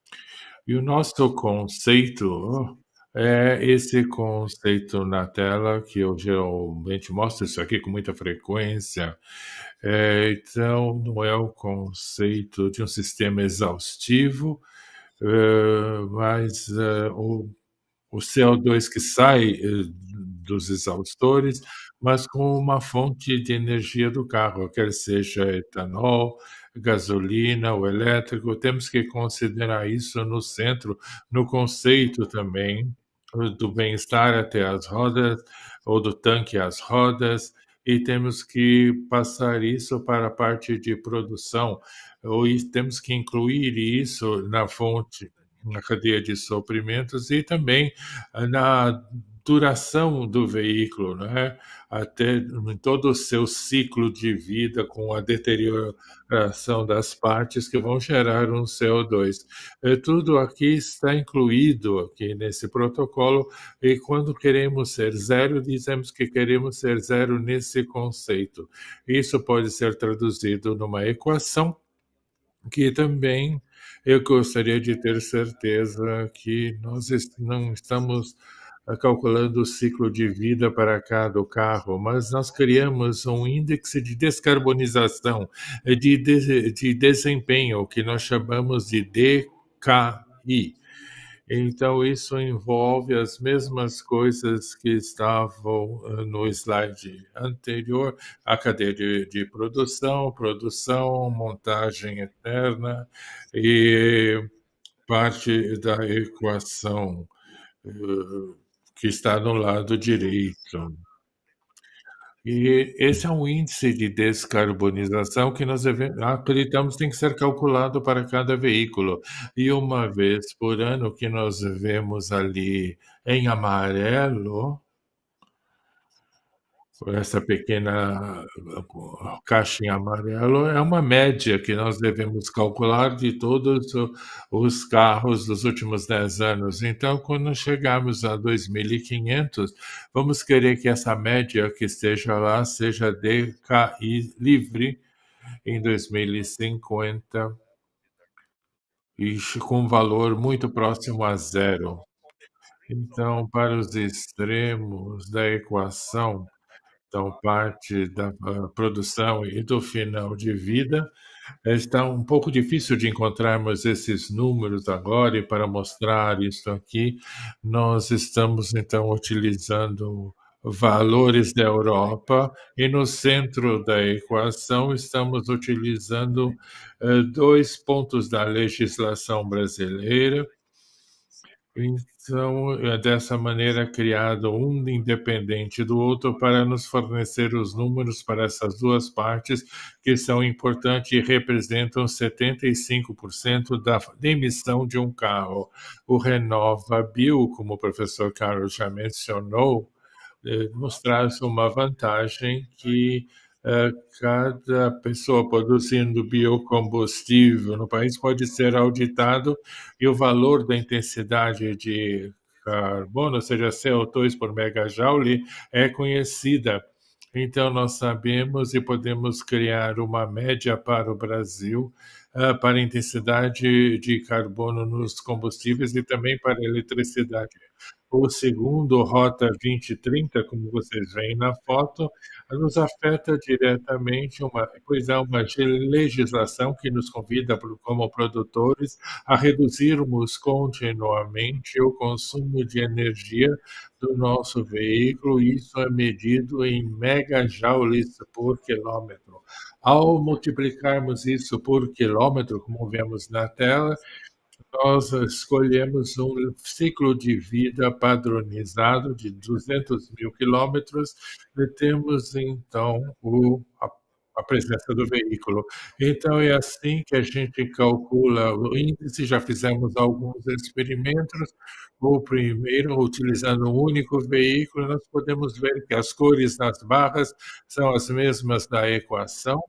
E o nosso conceito é esse conceito na tela, que eu geralmente mostro isso aqui com muita frequência. Eh, então, não é o conceito de um sistema exaustivo, hã, mas, hã, o o C O dois que sai, eh, dos exaustores, mas com uma fonte de energia do carro, quer seja etanol, gasolina ou elétrico, temos que considerar isso no centro, no conceito também eh, do bem-estar até as rodas, ou do tanque às rodas, e temos que passar isso para a parte de produção, ou e temos que incluir isso na fonte, na cadeia de suprimentos e também ah, na duração do veículo, né? Até em todo o seu ciclo de vida, com a deterioração das partes que vão gerar um C O dois. Eh, Tudo aqui está incluído aqui nesse protocolo, e quando queremos ser zero, dizemos que queremos ser zero nesse conceito. Isso pode ser traduzido numa equação que também eu gostaria de ter certeza que nós est não estamos ah, calculando o ciclo de vida para cada carro, mas nós criamos um índice de descarbonização, eh, de de de desempenho, que nós chamamos de D K I. Então, isso envolve as mesmas coisas que estavam eh, no slide anterior, a cadeia de, de produção, produção, montagem eterna e parte da equação eh, que está no lado direito. E esse é um índice de descarbonização que nós deve acreditamos tem que ser calculado para cada veículo. E uma vez por ano, o que nós vemos ali em amarelo, essa pequena uh, caixa em amarelo, é uma média que nós devemos calcular de todos o os carros dos últimos dez anos. Então, quando chegarmos a dois mil e quinhentos, vamos querer que essa média que esteja lá seja D K I livre em dois mil e cinquenta e com um valor muito próximo a zero. Então, para os extremos da equação, então, parte da ah, produção e do final de vida, eh, está um pouco difícil de encontrarmos esses números agora, e para mostrar isso aqui, nós estamos, então, utilizando valores da Europa, e no centro da equação estamos utilizando eh, dois pontos da legislação brasileira. Então, é dessa maneira criado um independente do outro para nos fornecer os números para essas duas partes que são importantes e representam setenta e cinco por cento da emissão de um carro. O RenovaBio, como o professor Carlos já mencionou, eh, nos traz uma vantagem que eh, cada pessoa produzindo biocombustível no país pode ser auditado, e o valor da intensidade de carbono, ou seja, C O dois por megajoule, é conhecida. Então, nós sabemos e podemos criar uma média para o Brasil, ah, para a intensidade de carbono nos combustíveis e também para a eletricidade. o segundo Rota vinte trinta, como vocês veem na foto, nos afeta diretamente, uma, pois há uma legislação que nos convida, como produtores, a reduzirmos continuamente o consumo de energia do nosso veículo, e isso é medido em megajoules por quilômetro. Ao multiplicarmos isso por quilômetro, como vemos na tela, nós escolhemos um ciclo de vida padronizado de duzentos mil quilômetros e temos, então, o, a, a presença do veículo. Então, é assim que a gente calcula o índice. Já fizemos alguns experimentos. O primeiro, utilizando um único veículo, nós podemos ver que as cores nas barras são as mesmas da equação.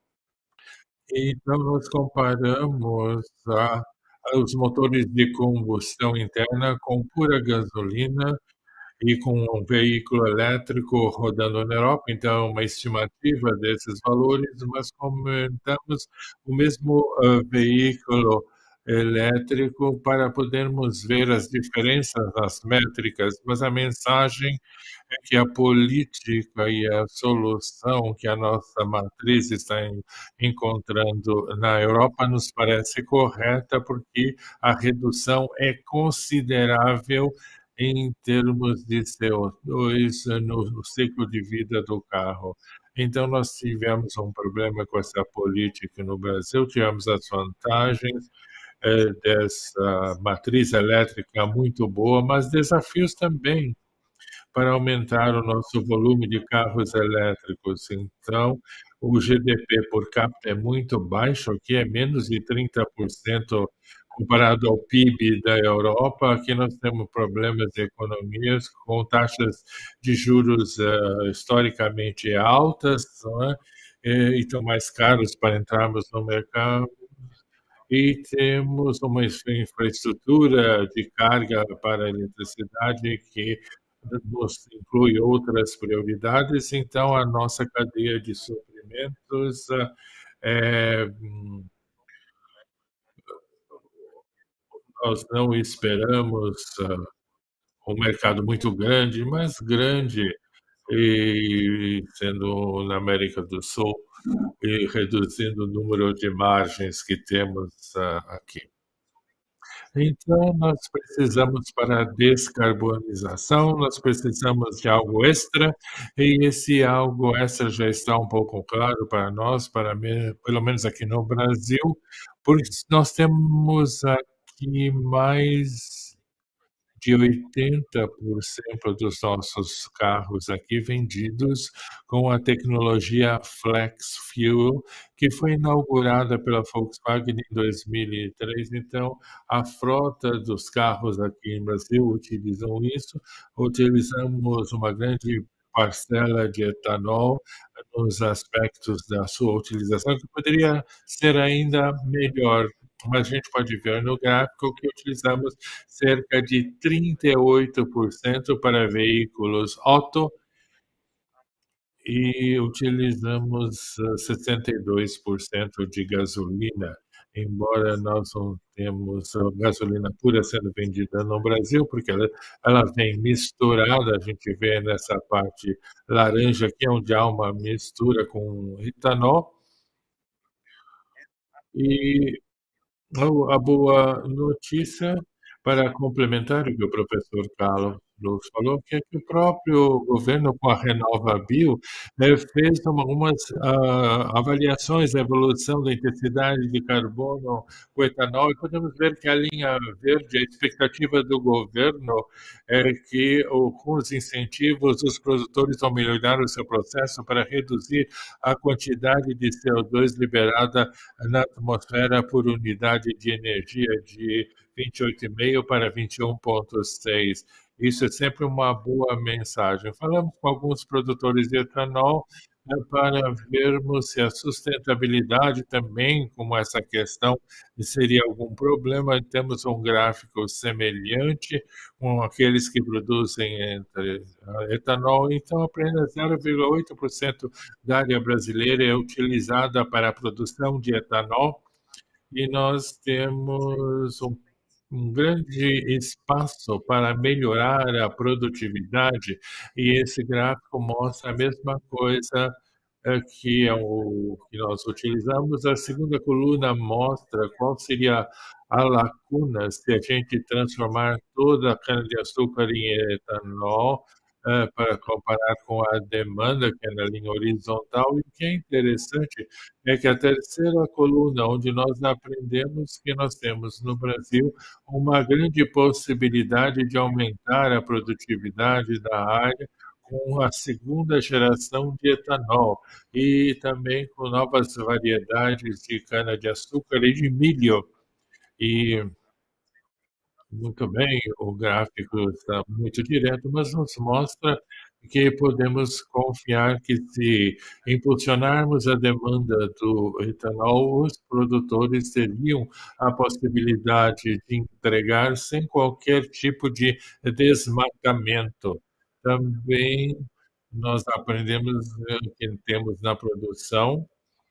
Então, nós comparamos a os motores de combustão interna com pura gasolina e com um veículo elétrico rodando na Europa. Então, uma estimativa desses valores, mas comentamos o mesmo uh, veículo elétrico para podermos ver as diferenças nas métricas, mas a mensagem é que a política e a solução que a nossa matriz está encontrando na Europa nos parece correta, porque a redução é considerável em termos de C O dois no ciclo de vida do carro. Então, nós tivemos um problema com essa política no Brasil, tivemos as vantagens eh, dessa matriz elétrica muito boa, mas desafios também para aumentar o nosso volume de carros elétricos. Então, o G D P por capita é muito baixo, aqui é menos de trinta por cento comparado ao P I B da Europa. Aqui nós temos problemas de economias com taxas de juros uh, historicamente altas, não é? E estão mais caros para entrarmos no mercado. E temos uma infraestrutura de carga para a eletricidade que nos inclui outras prioridades. Então, a nossa cadeia de suprimentos é, nós não esperamos uh, um mercado muito grande, mas grande, e sendo na América do Sul, e reduzindo o número de margens que temos uh, aqui. Então, nós precisamos, para a descarbonização, nós precisamos de algo extra, e esse algo extra já está um pouco claro para nós, para me, pelo menos aqui no Brasil, porque nós temos aqui mais de oitenta por cento dos nossos carros aqui vendidos com a tecnologia Flex Fuel, que foi inaugurada pela Volkswagen em dois mil e três. Então, a frota dos carros aqui no Brasil utilizam isso. Utilizamos uma grande parcela de etanol nos aspectos da sua utilização, que poderia ser ainda melhor. Mas a gente pode ver no gráfico que utilizamos cerca de trinta e oito por cento para veículos Otto e utilizamos sessenta e dois por cento de gasolina, embora nós não temos gasolina pura sendo vendida no Brasil, porque ela, ela vem misturada, a gente vê nessa parte laranja aqui, onde há uma mistura com etanol. E a boa notícia, para complementar o que o professor Carlos falou, que é que o próprio governo, com a RenovaBio, eh, fez algumas ah, avaliações da evolução da intensidade de carbono com etanol, e podemos ver que a linha verde, a expectativa do governo é que, com os incentivos, os produtores vão melhorar o seu processo para reduzir a quantidade de C O dois liberada na atmosfera por unidade de energia de vinte e oito vírgula cinco para vinte e um vírgula seis. Isso é sempre uma boa mensagem. Falamos com alguns produtores de etanol, né, para vermos se a sustentabilidade também, como essa questão, seria algum problema. Temos um gráfico semelhante com aqueles que produzem entre etanol. Então, apenas zero vírgula oito por cento da área brasileira é utilizada para a produção de etanol, e nós temos um um grande espaço para melhorar a produtividade, e esse gráfico mostra a mesma coisa, eh, que é o que nós utilizamos. A segunda coluna mostra qual seria a lacuna se a gente transformar toda a cana-de-açúcar em etanol, eh, para comparar com a demanda, que é na linha horizontal. E o que é interessante é que a terceira coluna, onde nós aprendemos que nós temos no Brasil uma grande possibilidade de aumentar a produtividade da área com a segunda geração de etanol e também com novas variedades de cana-de-açúcar e de milho. E muito bem, o gráfico está muito direto, mas nos mostra que podemos confiar que, se impulsionarmos a demanda do etanol, os produtores teriam a possibilidade de entregar sem qualquer tipo de desmatamento. Também nós aprendemos, eh, que temos na produção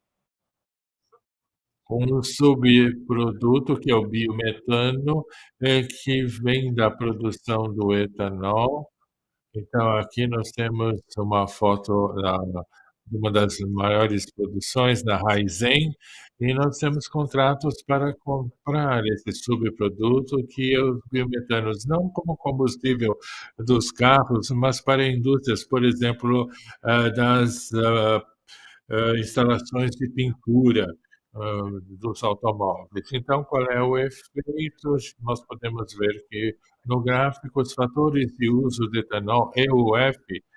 um subproduto, que é o biometano, eh, que vem da produção do etanol. Então, aqui nós temos uma foto da de uma das maiores produções, da Raízen, e nós temos contratos para comprar esse subproduto, que é os biometanos, não como combustível dos carros, mas para indústrias, por exemplo, ah, das ah, ah, instalações de pintura, ah, dos automóveis. Então, qual é o efeito? Nós podemos ver que no gráfico os fatores de uso de etanol, E U F,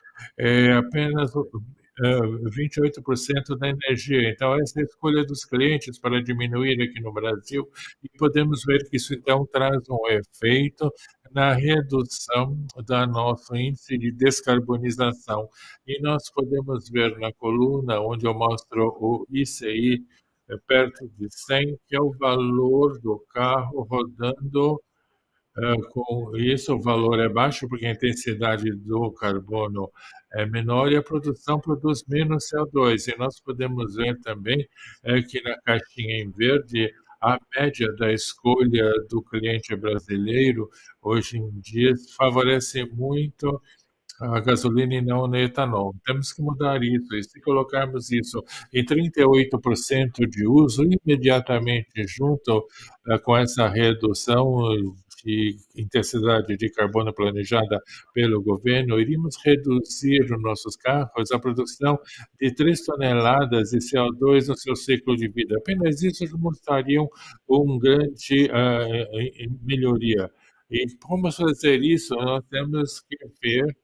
é apenas o hã, vinte e oito por cento da energia. Então, essa é a escolha dos clientes para diminuir aqui no Brasil, e podemos ver que isso, então, traz um efeito na redução da nosso índice de descarbonização. E nós podemos ver na coluna onde eu mostro o I C I, é perto de cem, que é o valor do carro rodando. Ah, com isso, o valor é baixo, porque a intensidade do carbono é menor e a produção produz menos C O dois. E nós podemos ver também é, que na caixinha em verde, a média da escolha do cliente brasileiro, hoje em dia, favorece muito a gasolina e não no etanol. Temos que mudar isso. E se colocarmos isso em trinta e oito por cento de uso, imediatamente junto eh, com essa redução de intensidade de carbono planejada pelo governo, iríamos reduzir nos nossos carros a produção de três toneladas de C O dois no seu ciclo de vida. Apenas isso já mostraria um grande uh, melhoria. E como fazer isso? Nós temos que ver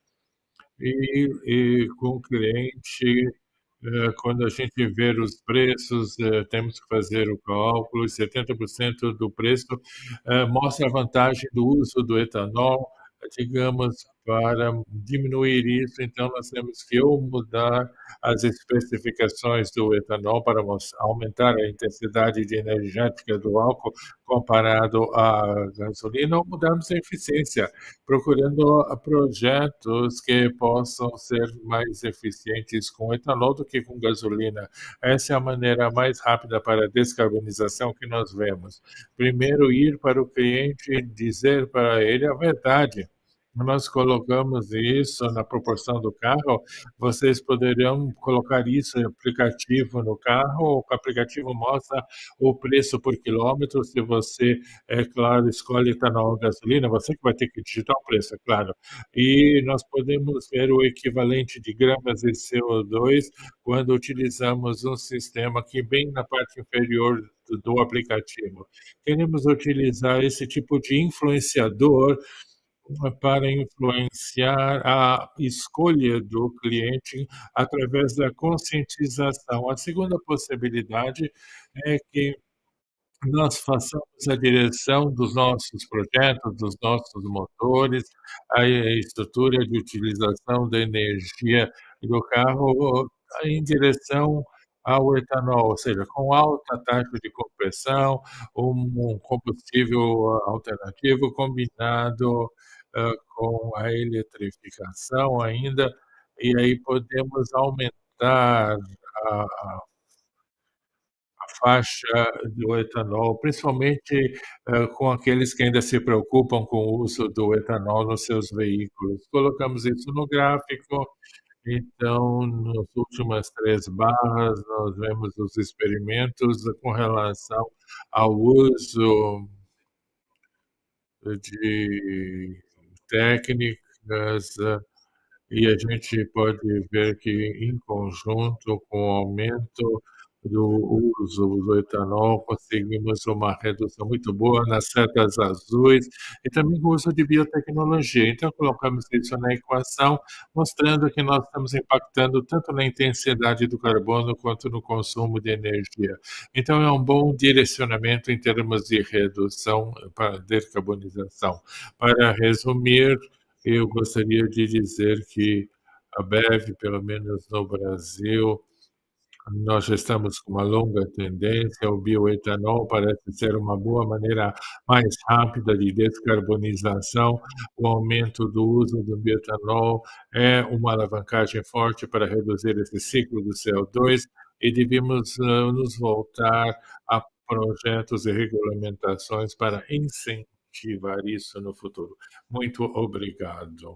e, e com o cliente, eh, quando a gente vê os preços, eh, temos que fazer o cálculo, e setenta por cento do preço eh, mostra a vantagem do uso do etanol, digamos, para diminuir isso. Então, nós temos que ou mudar as especificações do etanol para aumentar a intensidade de energética do álcool comparado à gasolina, ou mudarmos a eficiência, procurando projetos que possam ser mais eficientes com etanol do que com gasolina. Essa é a maneira mais rápida para a descarbonização que nós vemos. Primeiro, ir para o cliente e dizer para ele a verdade. Nós colocamos isso na proporção do carro, vocês poderão colocar isso em aplicativo no carro, o aplicativo mostra o preço por quilômetro. Se você, é claro, escolhe etanol ou gasolina, você que vai ter que digitar o preço, é claro. E nós podemos ver o equivalente de gramas de C O dois quando utilizamos um sistema que bem na parte inferior do, do aplicativo. Queremos utilizar esse tipo de influenciador para influenciar a escolha do cliente através da conscientização. A segunda possibilidade é que nós façamos a direção dos nossos projetos, dos nossos motores, a estrutura de utilização da energia do carro em direção ao etanol, ou seja, com alta taxa de compressão, um combustível alternativo combinado hã, com a eletrificação ainda, e aí podemos aumentar a faixa do etanol, principalmente, hã, com aqueles que ainda se preocupam com o uso do etanol nos seus veículos. Colocamos isso no gráfico, então, nas últimas três barras, nós vemos os experimentos com relação ao uso de técnicas, e a gente pode ver que, em conjunto com o aumento do uso do etanol, conseguimos uma redução muito boa nas setas azuis e também com o uso de biotecnologia. Então, colocamos isso na equação, mostrando que nós estamos impactando tanto na intensidade do carbono quanto no consumo de energia. Então, é um bom direcionamento em termos de redução para descarbonização. Para resumir, eu gostaria de dizer que a B E V, pelo menos no Brasil, nós já estamos com uma longa tendência. O bioetanol parece ser uma boa maneira mais rápida de descarbonização. O aumento do uso do bioetanol é uma alavancagem forte para reduzir esse ciclo do C O dois e devemos uh, nos voltar a projetos e regulamentações para incentivar isso no futuro. Muito obrigado.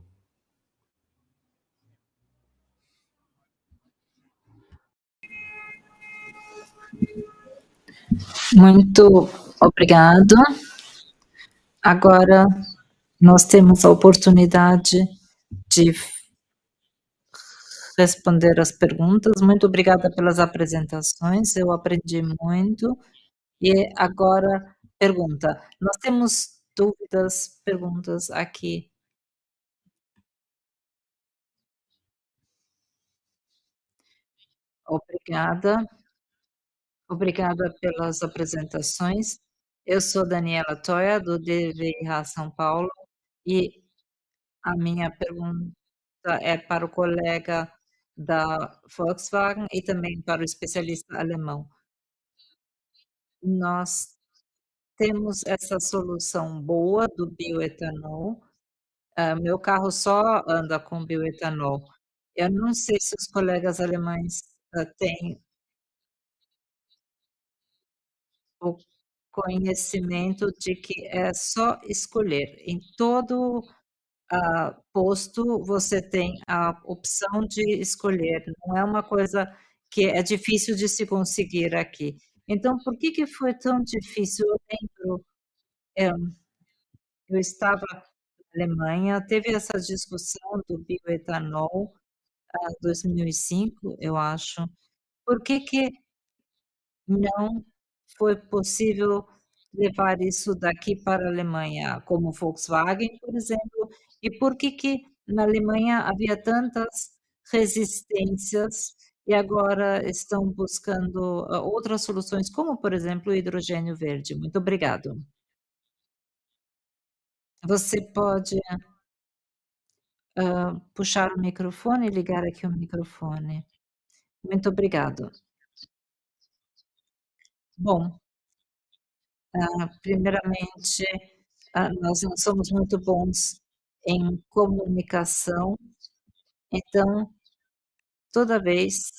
Muito obrigado. Agora nós temos a oportunidade de responder as perguntas. Muito obrigada pelas apresentações, eu aprendi muito. E agora, pergunta. Nós temos dúvidas, perguntas aqui. Obrigada. Obrigada pelas apresentações. Eu sou Daniela Toia, do D V I R São Paulo, e a minha pergunta é para o colega da Volkswagen e também para o especialista alemão. Nós temos essa solução boa do bioetanol. Hã, meu carro só anda com bioetanol. Eu não sei se os colegas alemães, hã, têm o conhecimento de que é só escolher. Em todo, hã, posto, você tem a opção de escolher, não é uma coisa que é difícil de se conseguir aqui. Então, por que que foi tão difícil? Eu lembro, eh, eu estava na Alemanha, teve essa discussão do bioetanol, hã, dois mil e cinco, eu acho. Por que que não foi possível levar isso daqui para a Alemanha, como Volkswagen, por exemplo, e por que que na Alemanha havia tantas resistências e agora estão buscando, hã, outras soluções, como, por exemplo, o hidrogênio verde? Muito obrigado. Você pode, hã, puxar o microfone e ligar aqui o microfone. Muito obrigado. Bom, ah, primeiramente, ah, nós não somos muito bons em comunicação, então toda vez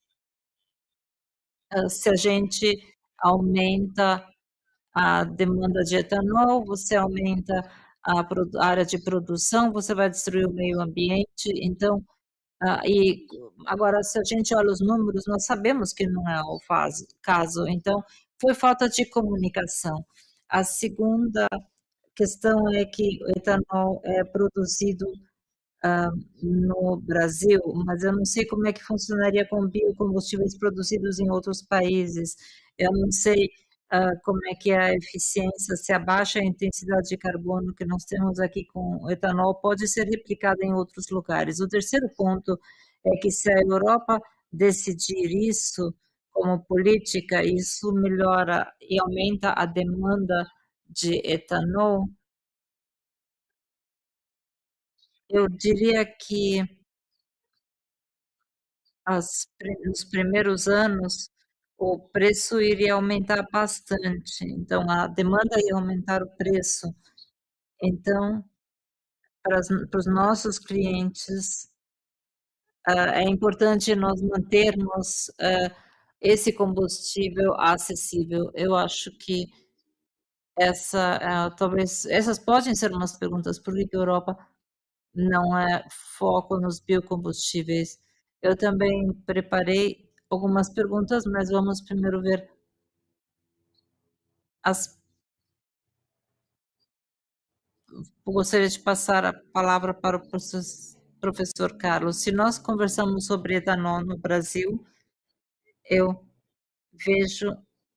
hã, se a gente aumenta a demanda de etanol, você aumenta a produ a área de produção, você vai destruir o meio ambiente, então, ah, e agora se a gente olha os números, nós sabemos que não é o faso caso, então foi falta de comunicação. A segunda questão é que o etanol é produzido, hã, no Brasil, mas eu não sei como é que funcionaria com biocombustíveis produzidos em outros países. Eu não sei, hã, como é que é a eficiência, se a baixa intensidade de carbono que nós temos aqui com o etanol pode ser replicada em outros lugares. O terceiro ponto é que se a Europa decidir isso como política, isso melhora e aumenta a demanda de etanol. Eu diria que as pri nos primeiros anos, o preço iria aumentar bastante, então a demanda ia aumentar o preço. Então, para as para os nossos clientes, hã, é importante nós mantermos, hã, esse combustível acessível. Eu acho que essa, eh, talvez essas podem ser umas perguntas, por que que a Europa não é foco nos biocombustíveis? Eu também preparei algumas perguntas, mas vamos primeiro ver as gostaria de passar a palavra para o profes professor Carlos. Se nós conversamos sobre etanol no Brasil, eu vejo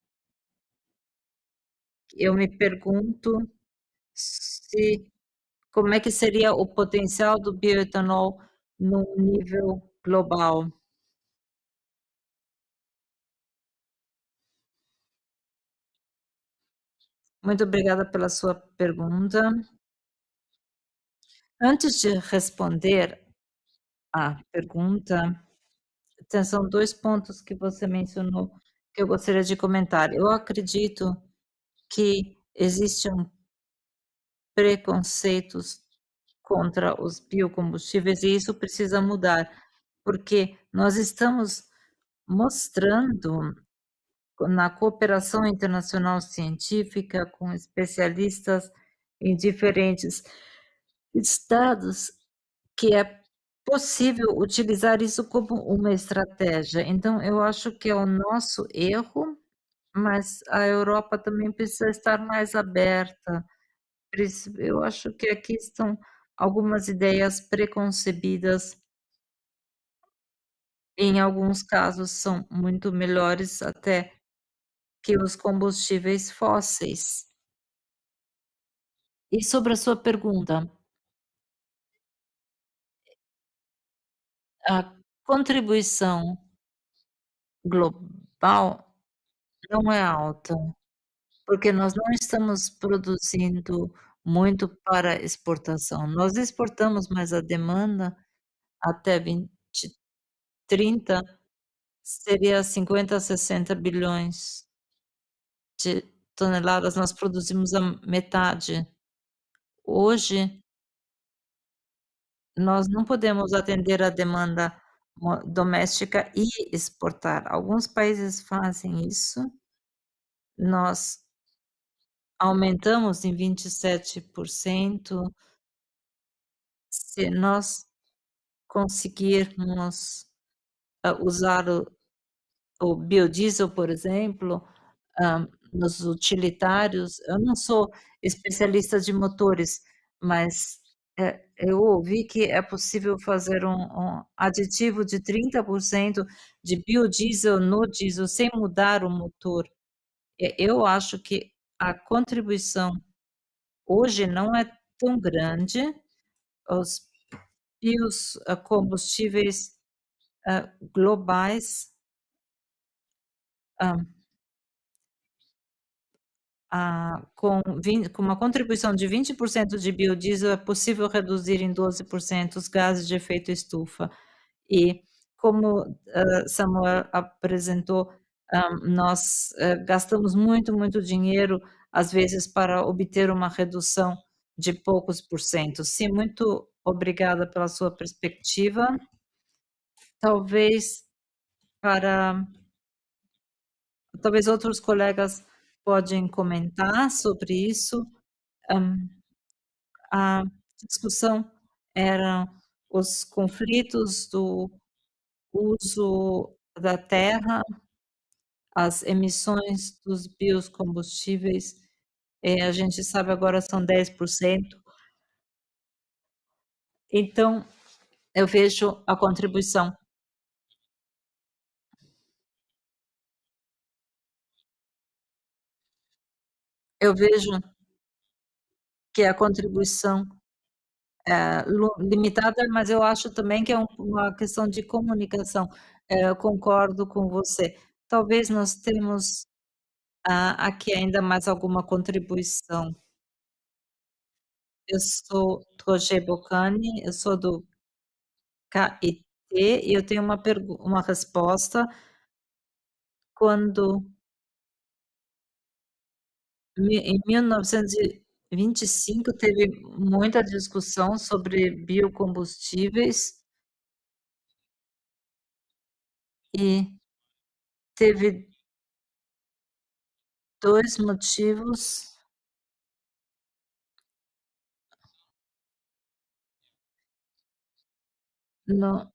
eu me pergunto se como é que seria o potencial do bioetanol num nível global. Muito obrigada pela sua pergunta. Antes de responder a pergunta, então são dois pontos que você mencionou que eu gostaria de comentar. Eu acredito que existem preconceitos contra os biocombustíveis e isso precisa mudar, porque nós estamos mostrando na cooperação internacional científica com especialistas em diferentes estados, que é possível utilizar isso como uma estratégia. Então eu acho que é o nosso erro, mas a Europa também precisa estar mais aberta. Preci eu acho que aqui estão algumas ideias preconcebidas. Em alguns casos são muito melhores até que os combustíveis fósseis. E sobre a sua pergunta, a contribuição global não é alta, porque nós não estamos produzindo muito para exportação. Nós exportamos, mas a demanda até vinte trinta seria cinquenta a sessenta bilhões de toneladas, nós produzimos a metade. Hoje nós não podemos atender a demanda mo doméstica e exportar. Alguns países fazem isso. Nós aumentamos em vinte e sete por cento. Se nós conseguirmos, hã, usar o o biodiesel, por exemplo, hã, nos utilitários, eu não sou especialista de motores, mas, eh, eu ouvi que é possível fazer um um aditivo de trinta por cento de biodiesel no diesel sem mudar o motor. E eu acho que a contribuição hoje não é tão grande, os bios hã, combustíveis, hã, globais, hã Ah, com vin com uma contribuição de vinte por cento de biodiesel, é possível reduzir em doze por cento os gases de efeito estufa. E como, hã, Samuel apresentou, hã, nós, hã, gastamos muito, muito dinheiro, às vezes, para obter uma redução de poucos por cento. Sim, muito obrigada pela sua perspectiva. Talvez para talvez outros colegas podem comentar sobre isso. Hã, a discussão era os conflitos do uso da terra, as emissões dos biocombustíveis, eh, a gente sabe agora são dez por cento. Então, eu vejo a contribuição. Eu vejo que a contribuição é lu limitada, mas eu acho também que é um uma questão de comunicação. Eh, eu concordo com você. Talvez nós temos, ah, aqui ainda mais alguma contribuição. Eu sou Roger Boccani, eu sou do K I T e eu tenho uma pergun uma resposta. Quando mi em mil novecentos e vinte e cinco teve muita discussão sobre biocombustíveis e Teve dois motivos. No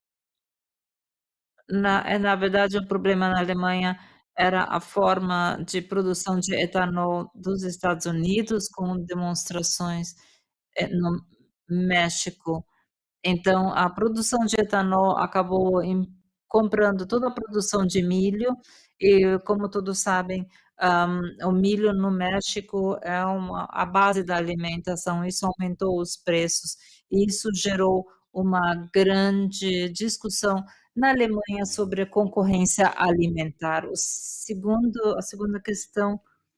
Na é, na verdade, o problema na Alemanha era a forma de produção de etanol dos Estados Unidos, com demonstrações, eh, no México. Então, a produção de etanol acabou em comprando toda a produção de milho e, como todos sabem, hã, o milho no México é uma a base da alimentação, isso aumentou os preços, e isso gerou uma grande discussão na Alemanha sobre a concorrência alimentar. O segundo a segunda questão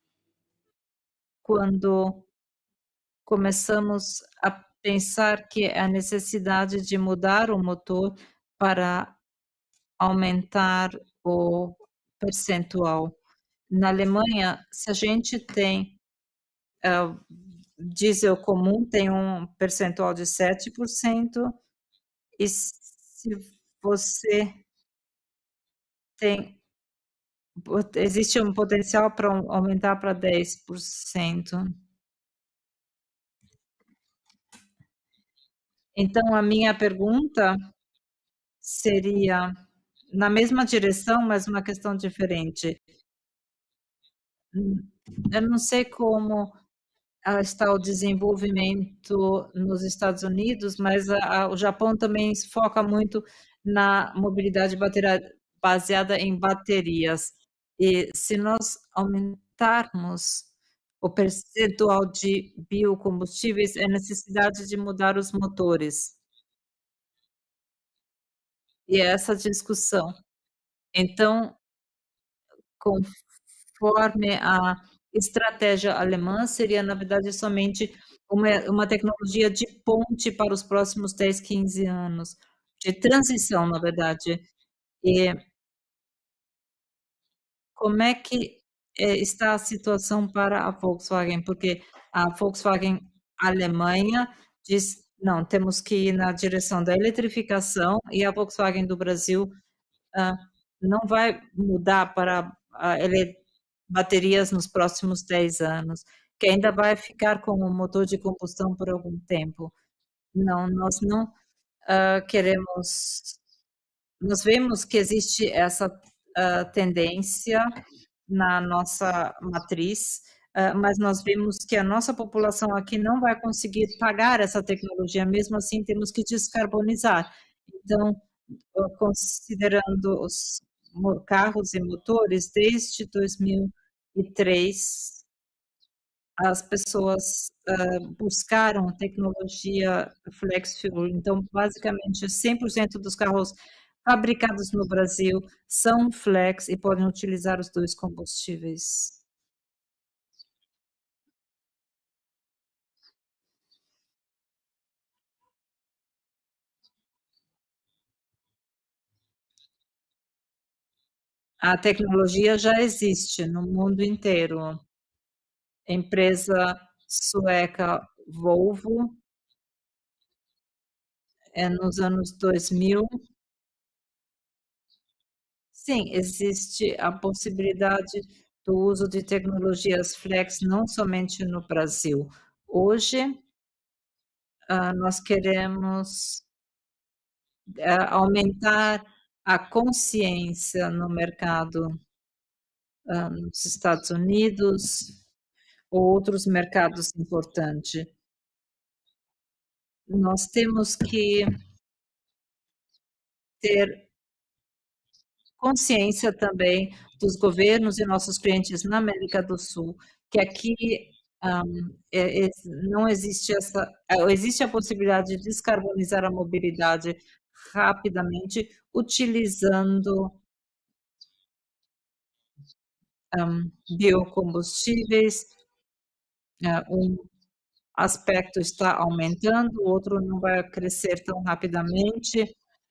quando começamos a pensar que a necessidade de mudar o motor para aumentar o percentual. Na Alemanha, se a gente tem, hã, diesel comum tem um percentual de sete por cento, e se você tem pot existe um potencial para um aumentar para dez por cento. Então a minha pergunta seria na mesma direção, mas uma questão diferente. Hum, eu não sei como, ah, está o desenvolvimento nos Estados Unidos, mas a a o Japão também se foca muito na mobilidade bateria baseada em baterias. E se nós aumentarmos o percentual de biocombustíveis, é necessidade de mudar os motores. E é essa discussão. Então, conforme a estratégia alemã, seria, na verdade, somente uma uma tecnologia de ponte para os próximos dez, quinze anos, de transição, na verdade. E como é que, eh, está a situação para a Volkswagen? Porque a Volkswagen Alemanha diz: "Não, temos que ir na direção da eletrificação", e a Volkswagen do Brasil, hã, não vai mudar para a ele baterias nos próximos dez anos, que ainda vai ficar com o motor de combustão por algum tempo. Não, nós não, hã, queremos nós vemos que existe essa, hã, tendência na nossa matriz, hã, mas nós vemos que a nossa população aqui não vai conseguir pagar essa tecnologia, mesmo assim temos que descarbonizar. Então, hã, considerando os mo carros e motores, desde dois mil e três as pessoas, hã, buscaram tecnologia flex fuel, então basicamente cem por cento dos carros fabricados no Brasil são flex e podem utilizar os dois combustíveis. A tecnologia já existe no mundo inteiro. Empresa sueca Volvo é nos anos dois mil. Sim, existe a possibilidade do uso de tecnologias flex, não somente no Brasil. Hoje hã, nós queremos ah, aumentar a consciência no mercado, hã, nos Estados Unidos ou outros mercados importante. Nós temos que ter consciência também dos governos e nossos clientes na América do Sul, que aqui, hã, eh, ex não existe essa eh, existe a possibilidade de descarbonizar a mobilidade rapidamente utilizando hã, biocombustíveis. Ah, um aspecto está aumentando, o outro não vai crescer tão rapidamente.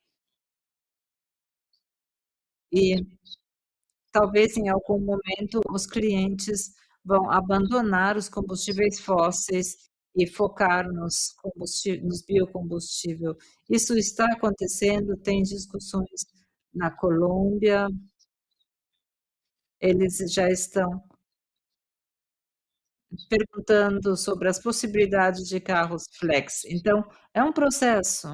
E talvez em algum momento os clientes vão abandonar os combustíveis fósseis e focar nos combustív nos biocombustível. Isso está acontecendo, tem discussões na Colômbia. Eles já estão perguntando sobre as possibilidades de carros flex, então é um processo.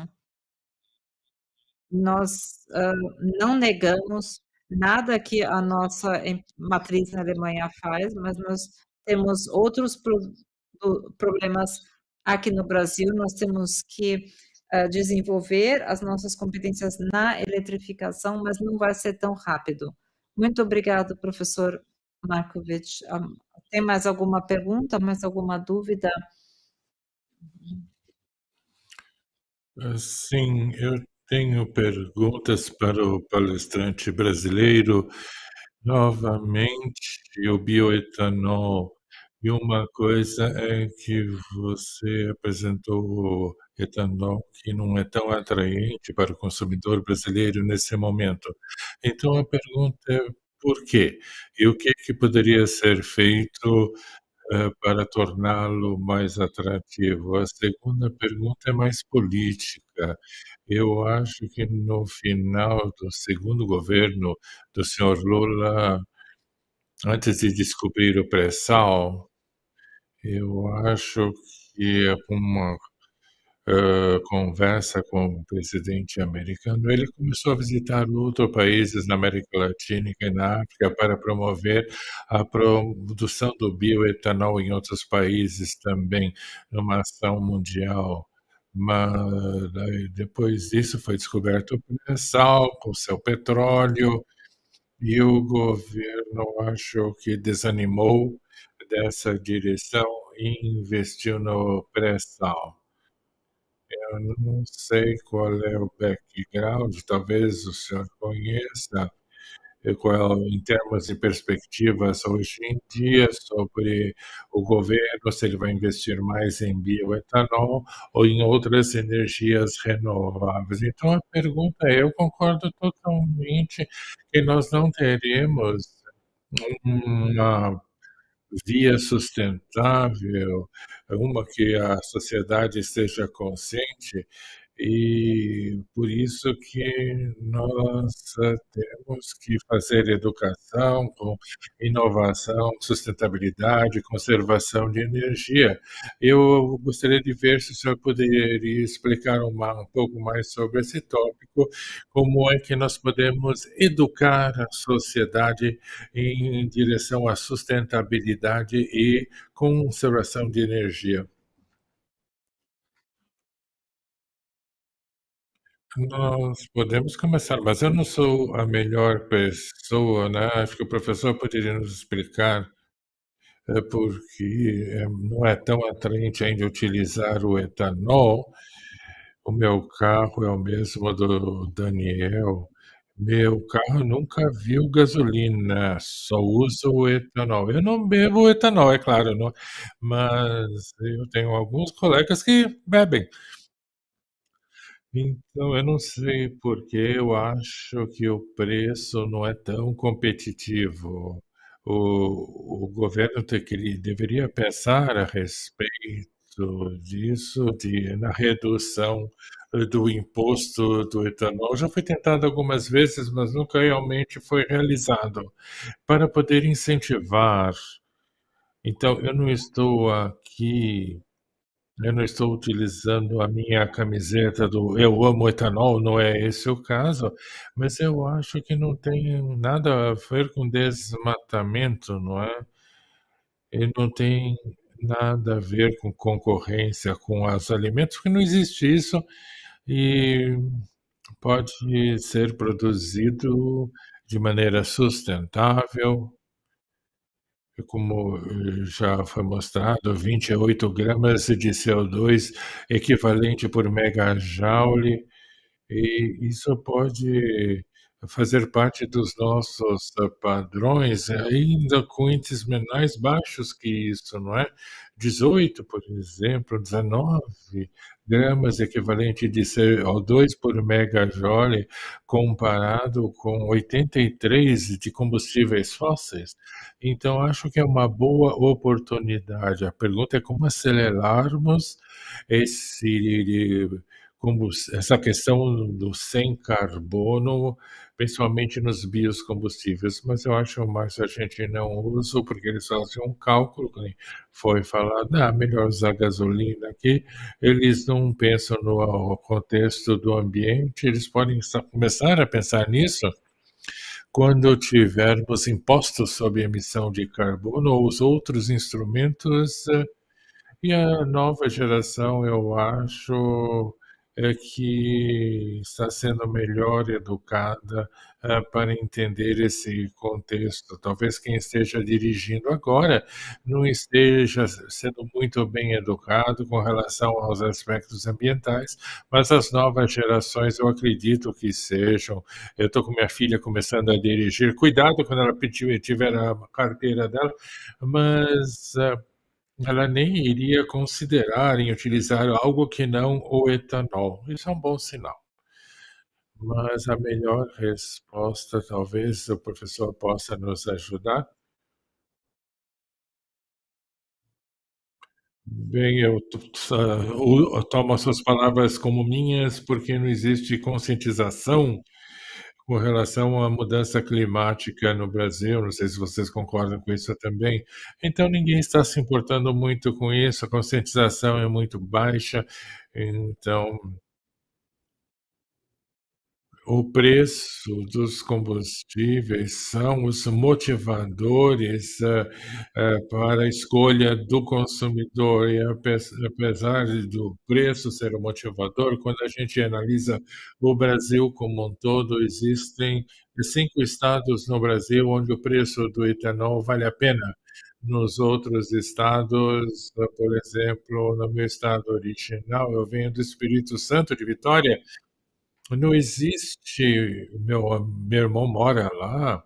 Nós, hã, não negamos nada que a nossa em matriz na Alemanha faz, mas nós temos outros pro do problemas aqui no Brasil, nós temos que, hã, desenvolver as nossas competências na eletrificação, mas não vai ser tão rápido. Muito obrigado, professor Marcovitch. Hã, tem mais alguma pergunta, mais alguma dúvida? Ah, sim, eu tenho perguntas para o palestrante brasileiro. Novamente, o bioetanol. E uma coisa é que você apresentou o etanol que não é tão atraente para o consumidor brasileiro nesse momento. Então a pergunta é por quê? E o que que poderia ser feito, hã, para torná-lo mais atrativo? A segunda pergunta é mais política. Eu acho que no final do segundo governo do senhor Lula, antes de descobrir o pré-sal, eu acho que uma, hã, conversa com o presidente americano, ele começou a visitar outros países na América Latina e na África para promover a produção do bioetanol em outros países também, numa ação mundial. Mas daí depois disso foi descoberto o pré-sal com seu petróleo, e o governo acho que desanimou dessa direção e investiu no pré-sal. Eu não sei qual é o background, talvez o senhor conheça, e qual em termos de perspectivas hoje em dia sobre o governo, se ele vai investir mais em bioetanol ou em outras energias renováveis. Então a pergunta é, eu concordo totalmente que nós não teremos uma via sustentável, uma que a sociedade esteja consciente, e por isso que nós temos que fazer educação com inovação, sustentabilidade, conservação de energia. Eu gostaria de ver se o senhor poderia explicar uma um pouco mais sobre esse tópico, como é que nós podemos educar a sociedade em direção à sustentabilidade e conservação de energia. Nós podemos começar, mas eu não sou a melhor pessoa, né, acho que o professor poderia nos explicar, eh, porque, eh, não é tão atraente ainda utilizar o etanol. O meu carro é o mesmo do Daniel. Meu carro nunca viu gasolina, só usa o etanol. Eu não bebo etanol, é claro, não, mas eu tenho alguns colegas que bebem. Então eu não sei porque eu acho que o preço não é tão competitivo. O o governo tem que ele deveria pensar a respeito disso, de na redução, hã, do imposto do etanol. Já foi tentado algumas vezes, mas nunca realmente foi realizado, para poder incentivar. Então eu não estou aqui eu não estou utilizando a minha camiseta do "eu amo etanol", não é esse o caso, mas eu acho que não tem nada a ver com desmatamento, não é? E não tem nada a ver com concorrência com os alimentos, porque não existe isso, e pode ser produzido de maneira sustentável. E como já foi mostrado, vinte e oito gramas de CO2 equivalente por megajoule, e isso pode fazer parte dos nossos padrões, ainda com índices menais baixos que isso, não é? dezoito, por exemplo, dezenove gramas equivalente de CO2 por megajoule, comparado com oitenta e três de combustíveis fósseis. Então acho que é uma boa oportunidade. A pergunta é como acelerarmos esse combus essa questão do sem carbono, principalmente nos biocombustíveis, mas eu acho mais a gente não usa, porque eles fazem um cálculo, que nem foi falado: "Ah, melhor usar gasolina aqui", eles não pensam no contexto do ambiente, eles podem só começar a pensar nisso quando tivermos impostos sobre emissão de carbono ou os outros instrumentos, eh, e a nova geração, eu acho, é que está sendo melhor educada, hã, para entender esse contexto. Talvez quem esteja dirigindo agora não esteja sendo muito bem educado com relação aos aspectos ambientais, mas as novas gerações eu acredito que sejam. Eu estou com minha filha começando a dirigir, cuidado quando ela pedir tiver a carteira dela, mas, hã, ela nem iria considerar em utilizar algo que não o etanol. Isso é um bom sinal. Mas a melhor resposta, talvez o professor possa nos ajudar. Bem, eu to sa o tomo as suas palavras como minhas, porque não existe conscientização com relação à mudança climática no Brasil, não sei se vocês concordam com isso também. Então ninguém está se importando muito com isso, a conscientização é muito baixa, então o preço dos combustíveis são os motivadores, hã, hã, para a escolha do consumidor e apes apesar do preço ser o motivador, quando a gente analisa o Brasil como um todo, existem cinco estados no Brasil onde o preço do etanol vale a pena. Nos outros estados, por exemplo, no meu estado original, eu venho do Espírito Santo, de Vitória, não existe, meu meu irmão mora lá,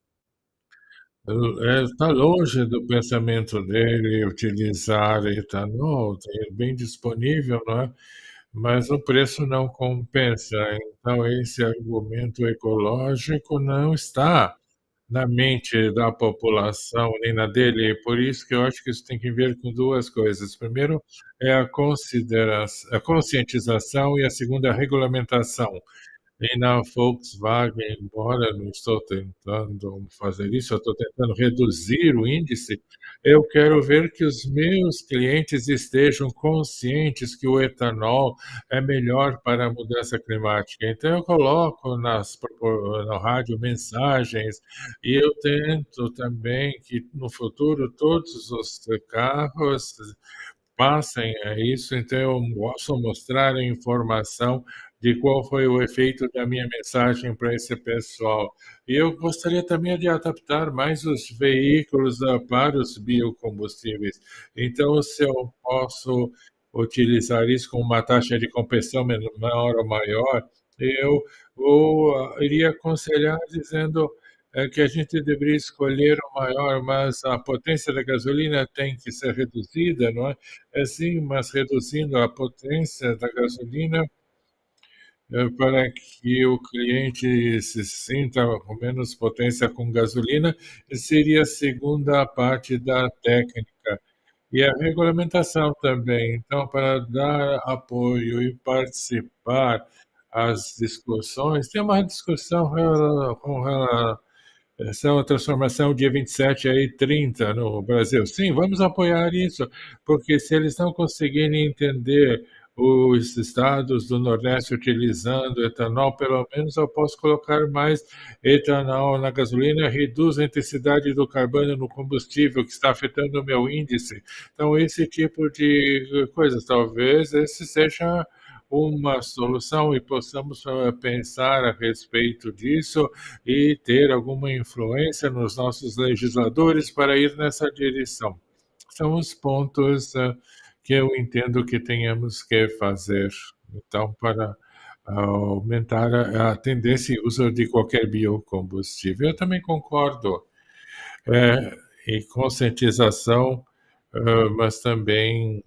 é, está longe do pensamento dele utilizar etanol, é bem disponível, não é, mas o preço não compensa, então esse argumento ecológico não está na mente da população, nem na dele, por isso que eu acho que isso tem que ver com duas coisas. Primeiro é a considera a conscientização e a segunda, a regulamentação. E na Volkswagen, embora não estou tentando fazer isso, eu estou tentando reduzir o índice, eu quero ver que os meus clientes estejam conscientes que o etanol é melhor para a mudança climática. Então eu coloco nas propo no rádio mensagens e eu tento também que no futuro todos os carros passem a isso, então eu posso mostrar a informação de qual foi o efeito da minha mensagem para esse pessoal. E eu gostaria também de adaptar mais os veículos, ah, para os biocombustíveis. Então, se eu posso utilizar isso com uma taxa de compressão menor ou maior, eu ou ah, iria aconselhar dizendo, eh, que a gente deveria escolher o maior, mas a potência da gasolina tem que ser reduzida, não é? É sim, mas reduzindo a potência da gasolina, eh, para que o cliente se sinta com menos potência com gasolina, seria a segunda parte da técnica. E a regulamentação também. Então, para dar apoio e participar às discussões, tem uma discussão rela com rela essa é uma transformação dia vinte e sete aí trinta no Brasil. Sim, vamos apoiar isso, porque se eles não conseguirem entender os estados do Nordeste utilizando etanol, pelo menos eu posso colocar mais etanol na gasolina, reduz a intensidade do carbono no combustível, que está afetando o meu índice. Então, esse tipo de coisas, talvez esse seja uma solução e possamos uh, pensar a respeito disso e ter alguma influência nos nossos legisladores para ir nessa direção. São os pontos uh, que eu entendo que tenhamos que fazer, então, para uh, aumentar a, a tendência e uso de qualquer biocombustível. Eu também concordo, é, em conscientização, uh, mas também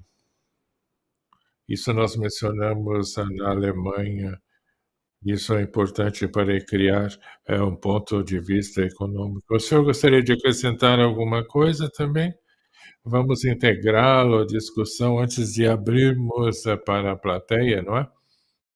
isso nós mencionamos na Alemanha. Isso é importante para criar, eh, um ponto de vista econômico. O senhor gostaria de acrescentar alguma coisa também? Vamos integrá-lo à discussão antes de abrirmos, eh, para a plateia, não é?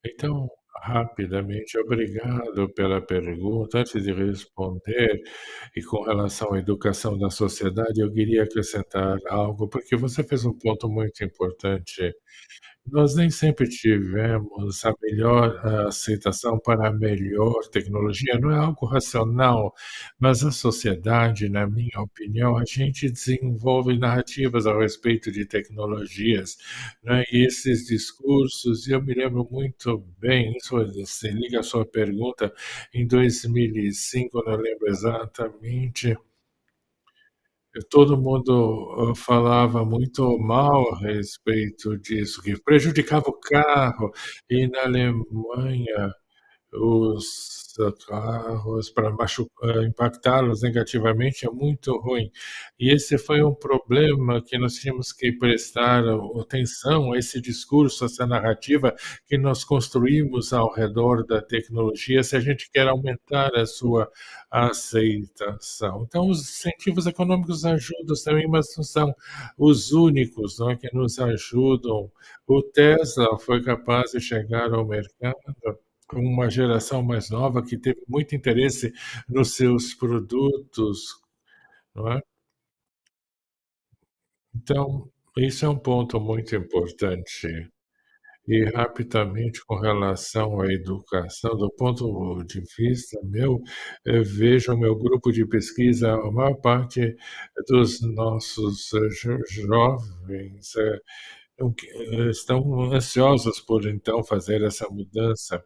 Então, rapidamente, obrigado pela pergunta. Antes de responder, e com relação à educação da sociedade, eu queria acrescentar algo, porque você fez um ponto muito importante. Nós nem sempre tivemos a melhor a aceitação para a melhor tecnologia, não é algo racional, mas a sociedade, na minha opinião, a gente desenvolve narrativas a respeito de tecnologias, né, e esses discursos, e eu me lembro muito bem, isso se liga à sua pergunta, em dois mil e cinco, não lembro exatamente, todo mundo, hã, falava muito mal a respeito disso, que prejudicava o carro, e na Alemanha os carros para machu hã, impactá-los negativamente é muito ruim. E esse foi um problema que nós tínhamos que prestar atenção a esse discurso, essa narrativa que nós construímos ao redor da tecnologia, se a gente quer aumentar a sua aceitação. Então os incentivos econômicos ajudam também, mas não são os únicos, não é, que nos ajudam. O Tesla foi capaz de chegar ao mercado com uma geração mais nova que teve muito interesse nos seus produtos, não é? Então, isso é um ponto muito importante. E rapidamente com relação à educação, do ponto de vista meu, eu vejo o meu grupo de pesquisa, a maior parte dos nossos eh, jo jovens, eh, o que eh, estão ansiosos por então fazer essa mudança.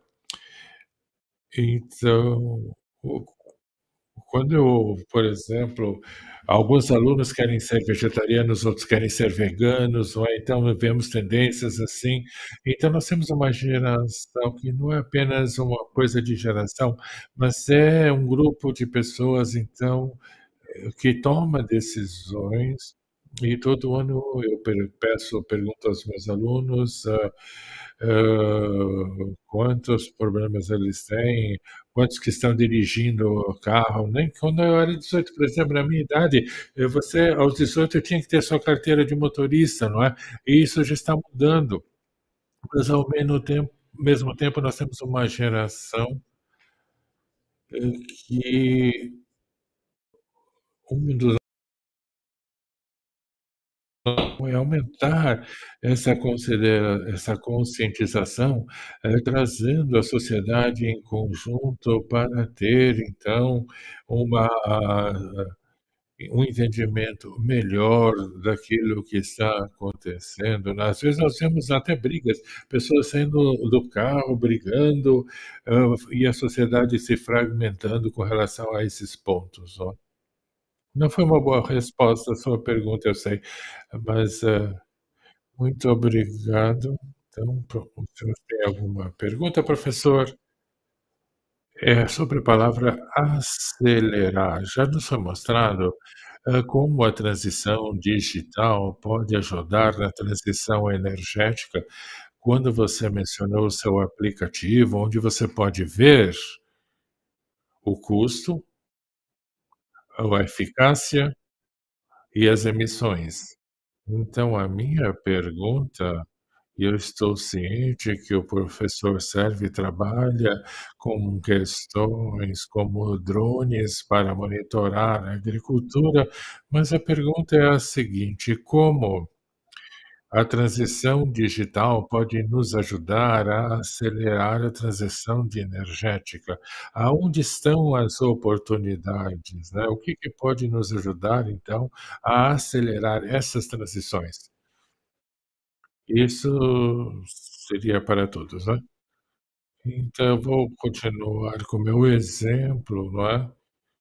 Então, o quando eu, por exemplo, alguns alunos querem ser vegetarianos, outros querem ser veganos, ou então vemos tendências assim. Então nós temos uma geração que não é apenas uma coisa de geração, mas é um grupo de pessoas, então, eh, que toma decisões, e todo ano eu per peço pergunto aos meus alunos, hã, hã, quantos problemas eles têm, quantos que estão dirigindo o carro, nem quando eu era dezoito, por exemplo, na minha idade, eh, você aos dezoito tinha que ter sua carteira de motorista, não é, e isso já está mudando, mas ao mesmo tempo mesmo tempo nós temos uma geração, eh, que um dos é aumentar essa considera essa conscientização, eh, trazendo a sociedade em conjunto para ter, então, uma um entendimento melhor daquilo que está acontecendo, né. Às vezes nós vemos até brigas, pessoas saindo do carro brigando, hã, e a sociedade se fragmentando com relação a esses pontos, ó. Não foi uma boa resposta à sua pergunta, eu sei, mas, hã, muito obrigado. Então, pro o senhor tem alguma pergunta, professor? É sobre a palavra acelerar. Já nos foi mostrado, hã, como a transição digital pode ajudar na transição energética, quando você mencionou o seu aplicativo, onde você pode ver o custo, a eficácia e as emissões. Então a minha pergunta, e eu estou ciente que o professor Serve trabalha com questões como drones para monitorar a agricultura, mas a pergunta é a seguinte: como a transição digital pode nos ajudar a acelerar a transição de energética? Aonde estão as oportunidades, né? O que que pode nos ajudar, então, a acelerar essas transições? Isso seria para todos, né? Então eu vou continuar com o meu exemplo, não é?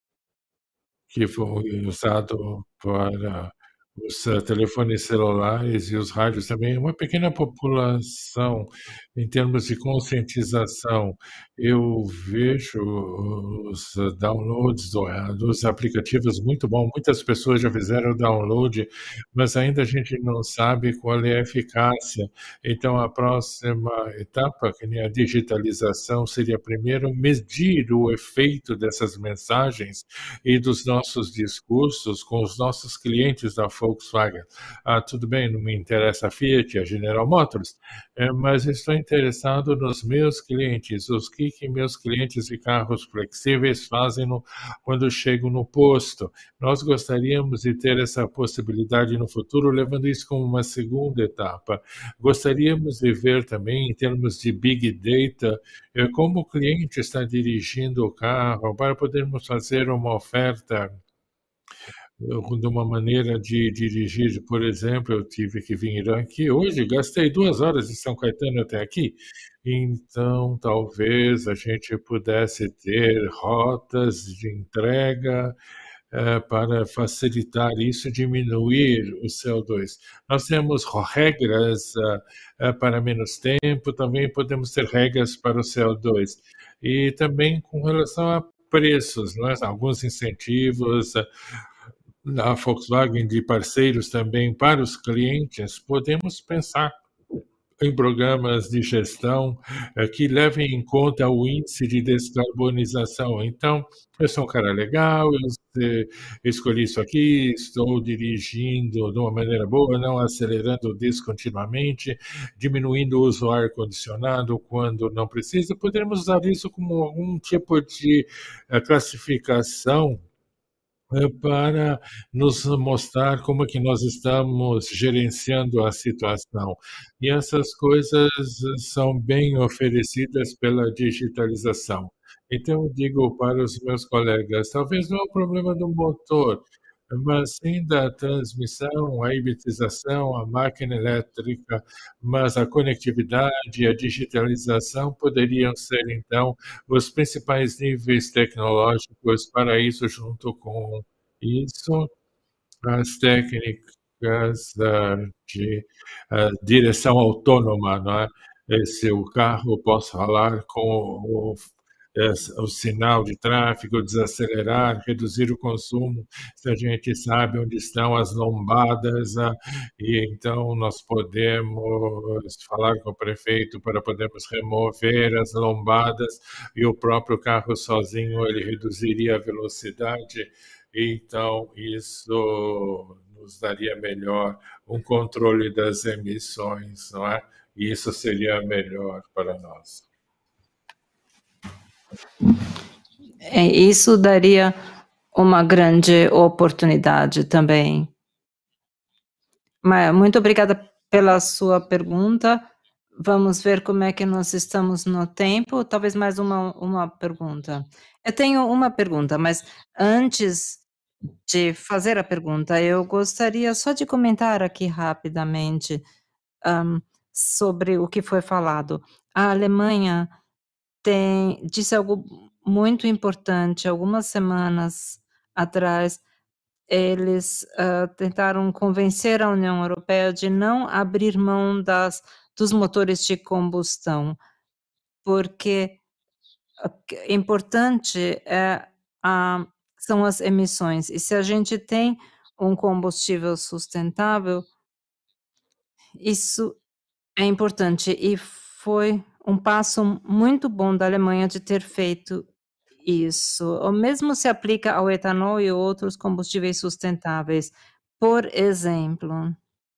Que foi usado para os eh, telefones celulares e os rádios também, uma pequena população, em termos de conscientização. Eu vejo os eh, downloads do eh, dos aplicativos muito bom, muitas pessoas já fizeram o download, mas ainda a gente não sabe qual é a eficácia. Então a próxima etapa, que nem a digitalização, seria primeiro medir o efeito dessas mensagens e dos nossos discursos com os nossos clientes da Volkswagen. Ah, tudo bem, não me interessa a Fiat, a General Motors, eh, mas estou interessado nos meus clientes, os que que meus clientes de carros flexíveis fazem no quando chegam no posto. Nós gostaríamos de ter essa possibilidade no futuro, levando isso como uma segunda etapa. Gostaríamos de ver também, em termos de big data, eh, como o cliente está dirigindo o carro, para podermos fazer uma oferta de uma maneira de dirigir. Por exemplo, eu tive que vir aqui hoje, gastei duas horas de São Caetano até aqui, então talvez a gente pudesse ter rotas de entrega, eh, para facilitar isso, diminuir o C O dois. Nós temos regras, ah, ah, para menos tempo, também podemos ter regras para o C O dois. E também com relação a preços, não é? Alguns incentivos, ah, da Volkswagen, de parceiros também para os clientes, podemos pensar em programas de gestão eh, que levem em conta o índice de descarbonização. Então, eu sou um cara legal, eu se- escolhi isso aqui, estou dirigindo de uma maneira boa, não acelerando descontinuamente, diminuindo o uso do ar-condicionado quando não precisa. Poderíamos usar isso como algum tipo de eh, classificação eh, para nos mostrar como é que nós estamos gerenciando a situação. E essas coisas são bem oferecidas pela digitalização. Então, eu digo para os meus colegas, talvez não é o problema do motor, mas sim da transmissão, a hibridização, a máquina elétrica, mas a conectividade e a digitalização poderiam ser, então, os principais níveis tecnológicos para isso, junto com isso, as técnicas ah, de ah, direção autônoma, não é? Eh, Se o carro possa falar com o, eh, o sinal de tráfego, desacelerar, reduzir o consumo, se a gente sabe onde estão as lombadas, ah, e então nós podemos falar com o prefeito para podermos remover as lombadas e o próprio carro sozinho ele reduziria a velocidade, então isso nos daria melhor um controle das emissões, não é? E isso seria melhor para nós. É, isso daria uma grande oportunidade também. Ma muito obrigada pela sua pergunta. Vamos ver como é que nós estamos no tempo. Talvez mais uma uma pergunta. Eu tenho uma pergunta, mas antes de fazer a pergunta, eu gostaria só de comentar aqui rapidamente, hã, sobre o que foi falado. A Alemanha tem disse algo muito importante algumas semanas atrás. Eles, hã, tentaram convencer a União Europeia de não abrir mão das dos motores de combustão, porque a que importante é a são as emissões, e se a gente tem um combustível sustentável, isso é importante, e foi um passo muito bom da Alemanha de ter feito isso. O mesmo se aplica ao etanol e outros combustíveis sustentáveis. Por exemplo,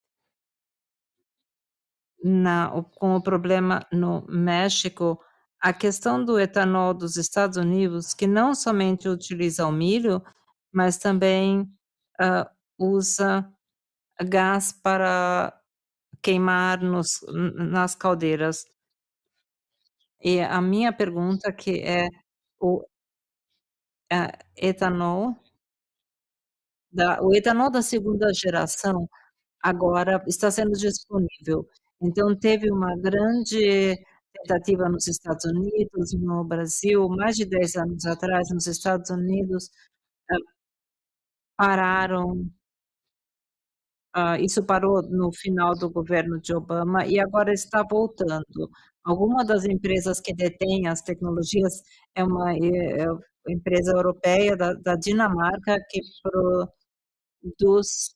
na o com o problema no México, a questão do etanol dos Estados Unidos, que não somente utiliza o milho, mas também, hã, usa gás para queimar nos n nas caldeiras. E a minha pergunta que é o a etanol da o etanol da segunda geração agora está sendo disponível. Então teve uma grande tentativa nos Estados Unidos, no Brasil, mais de dez anos atrás, nos Estados Unidos, hã, pararam, hã, isso parou no final do governo de Obama e agora está voltando. Alguma das empresas que detêm as tecnologias é uma é é empresa europeia da da Dinamarca que produz.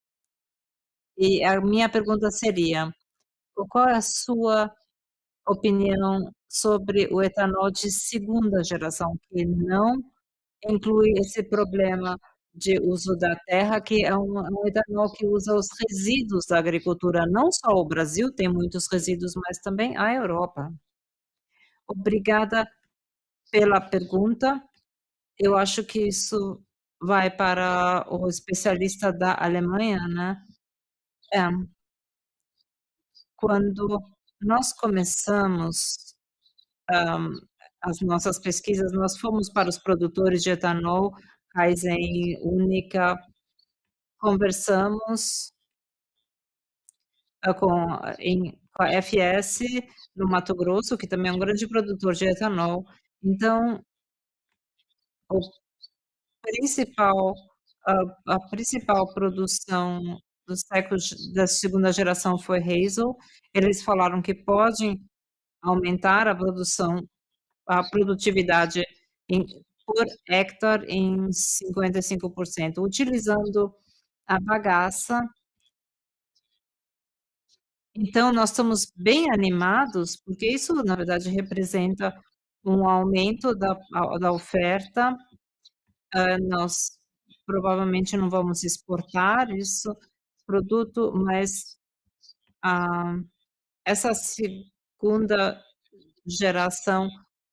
E a minha pergunta seria: qual é a sua opinião sobre o etanol de segunda geração, que não inclui esse problema de uso da terra, que é um é um etanol que usa os resíduos da agricultura, não só o Brasil tem muitos resíduos, mas também a Europa. Obrigada pela pergunta. Eu acho que isso vai para o especialista da Alemanha, né. É. Quando nós começamos, hã, as nossas pesquisas, nós fomos para os produtores de etanol, Kaizen, Única, conversamos hã, com em com a F S no Mato Grosso, que também é um grande produtor de etanol. Então o principal a a principal produção dos séculos da segunda geração foi Hazel. Eles falaram que podem aumentar a produção a produtividade em por hectare em cinquenta e cinco por cento, utilizando a bagaça. Então nós estamos bem animados, porque isso na verdade representa um aumento da a da oferta. Hã, nós provavelmente não vamos exportar isso produto, mas, ah, essa segunda geração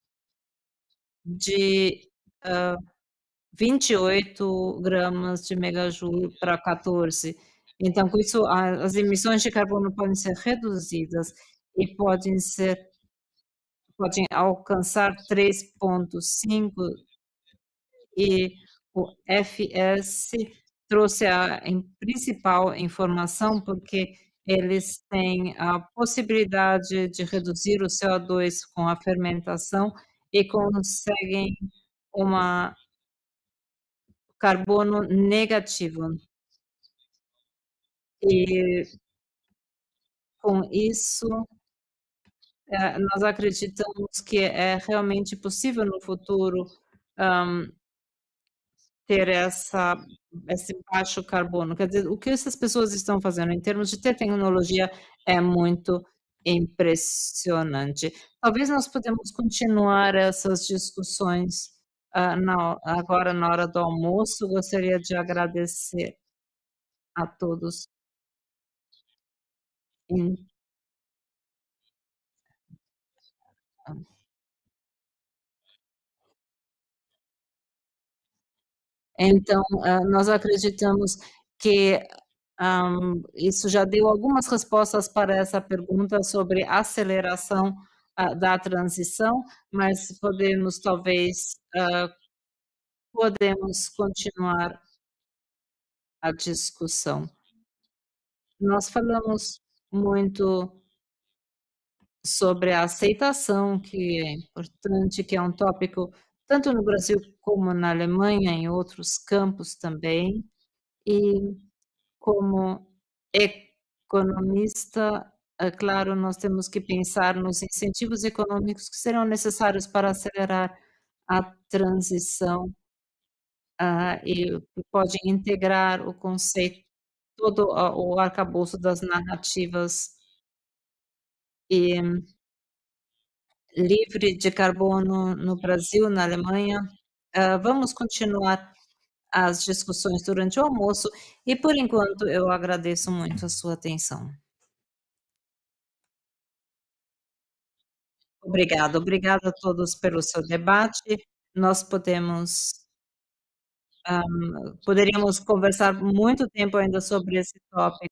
de, hã, vinte e oito gramas de megajoule para quatorze. Então com isso a as emissões de carbono podem ser reduzidas e podem ser podem alcançar três ponto cinco e o F S trouxe a em principal informação, porque eles têm a possibilidade de reduzir o CO2 com a fermentação e conseguem uma carbono negativo. E com isso eh, nós acreditamos que é realmente possível no futuro, hã ter essa esse baixo carbono. Quer dizer, o que essas pessoas estão fazendo em termos de ter tecnologia é muito impressionante. Talvez nós podemos continuar essas discussões, hã, na agora na hora do almoço. Gostaria de agradecer a todos. Hum. Então, hã, nós acreditamos que, hã, isso já deu algumas respostas para essa pergunta sobre aceleração, ah, da transição, mas podemos talvez, hã, podemos continuar a discussão. Nós falamos muito sobre a aceitação, que é importante, que é um tópico tanto no Brasil como na Alemanha, em outros campos também. E como economista, é claro, nós temos que pensar nos incentivos econômicos que serão necessários para acelerar a transição. Ah, e pode integrar o conceito todo a o arcabouço das narrativas e livre de carbono no Brasil, na Alemanha. Hã, vamos continuar as discussões durante o almoço e, por enquanto, eu agradeço muito a sua atenção. Obrigada, obrigada a todos pelo seu debate. Nós podemos hã, poderíamos conversar muito tempo ainda sobre esse tópico.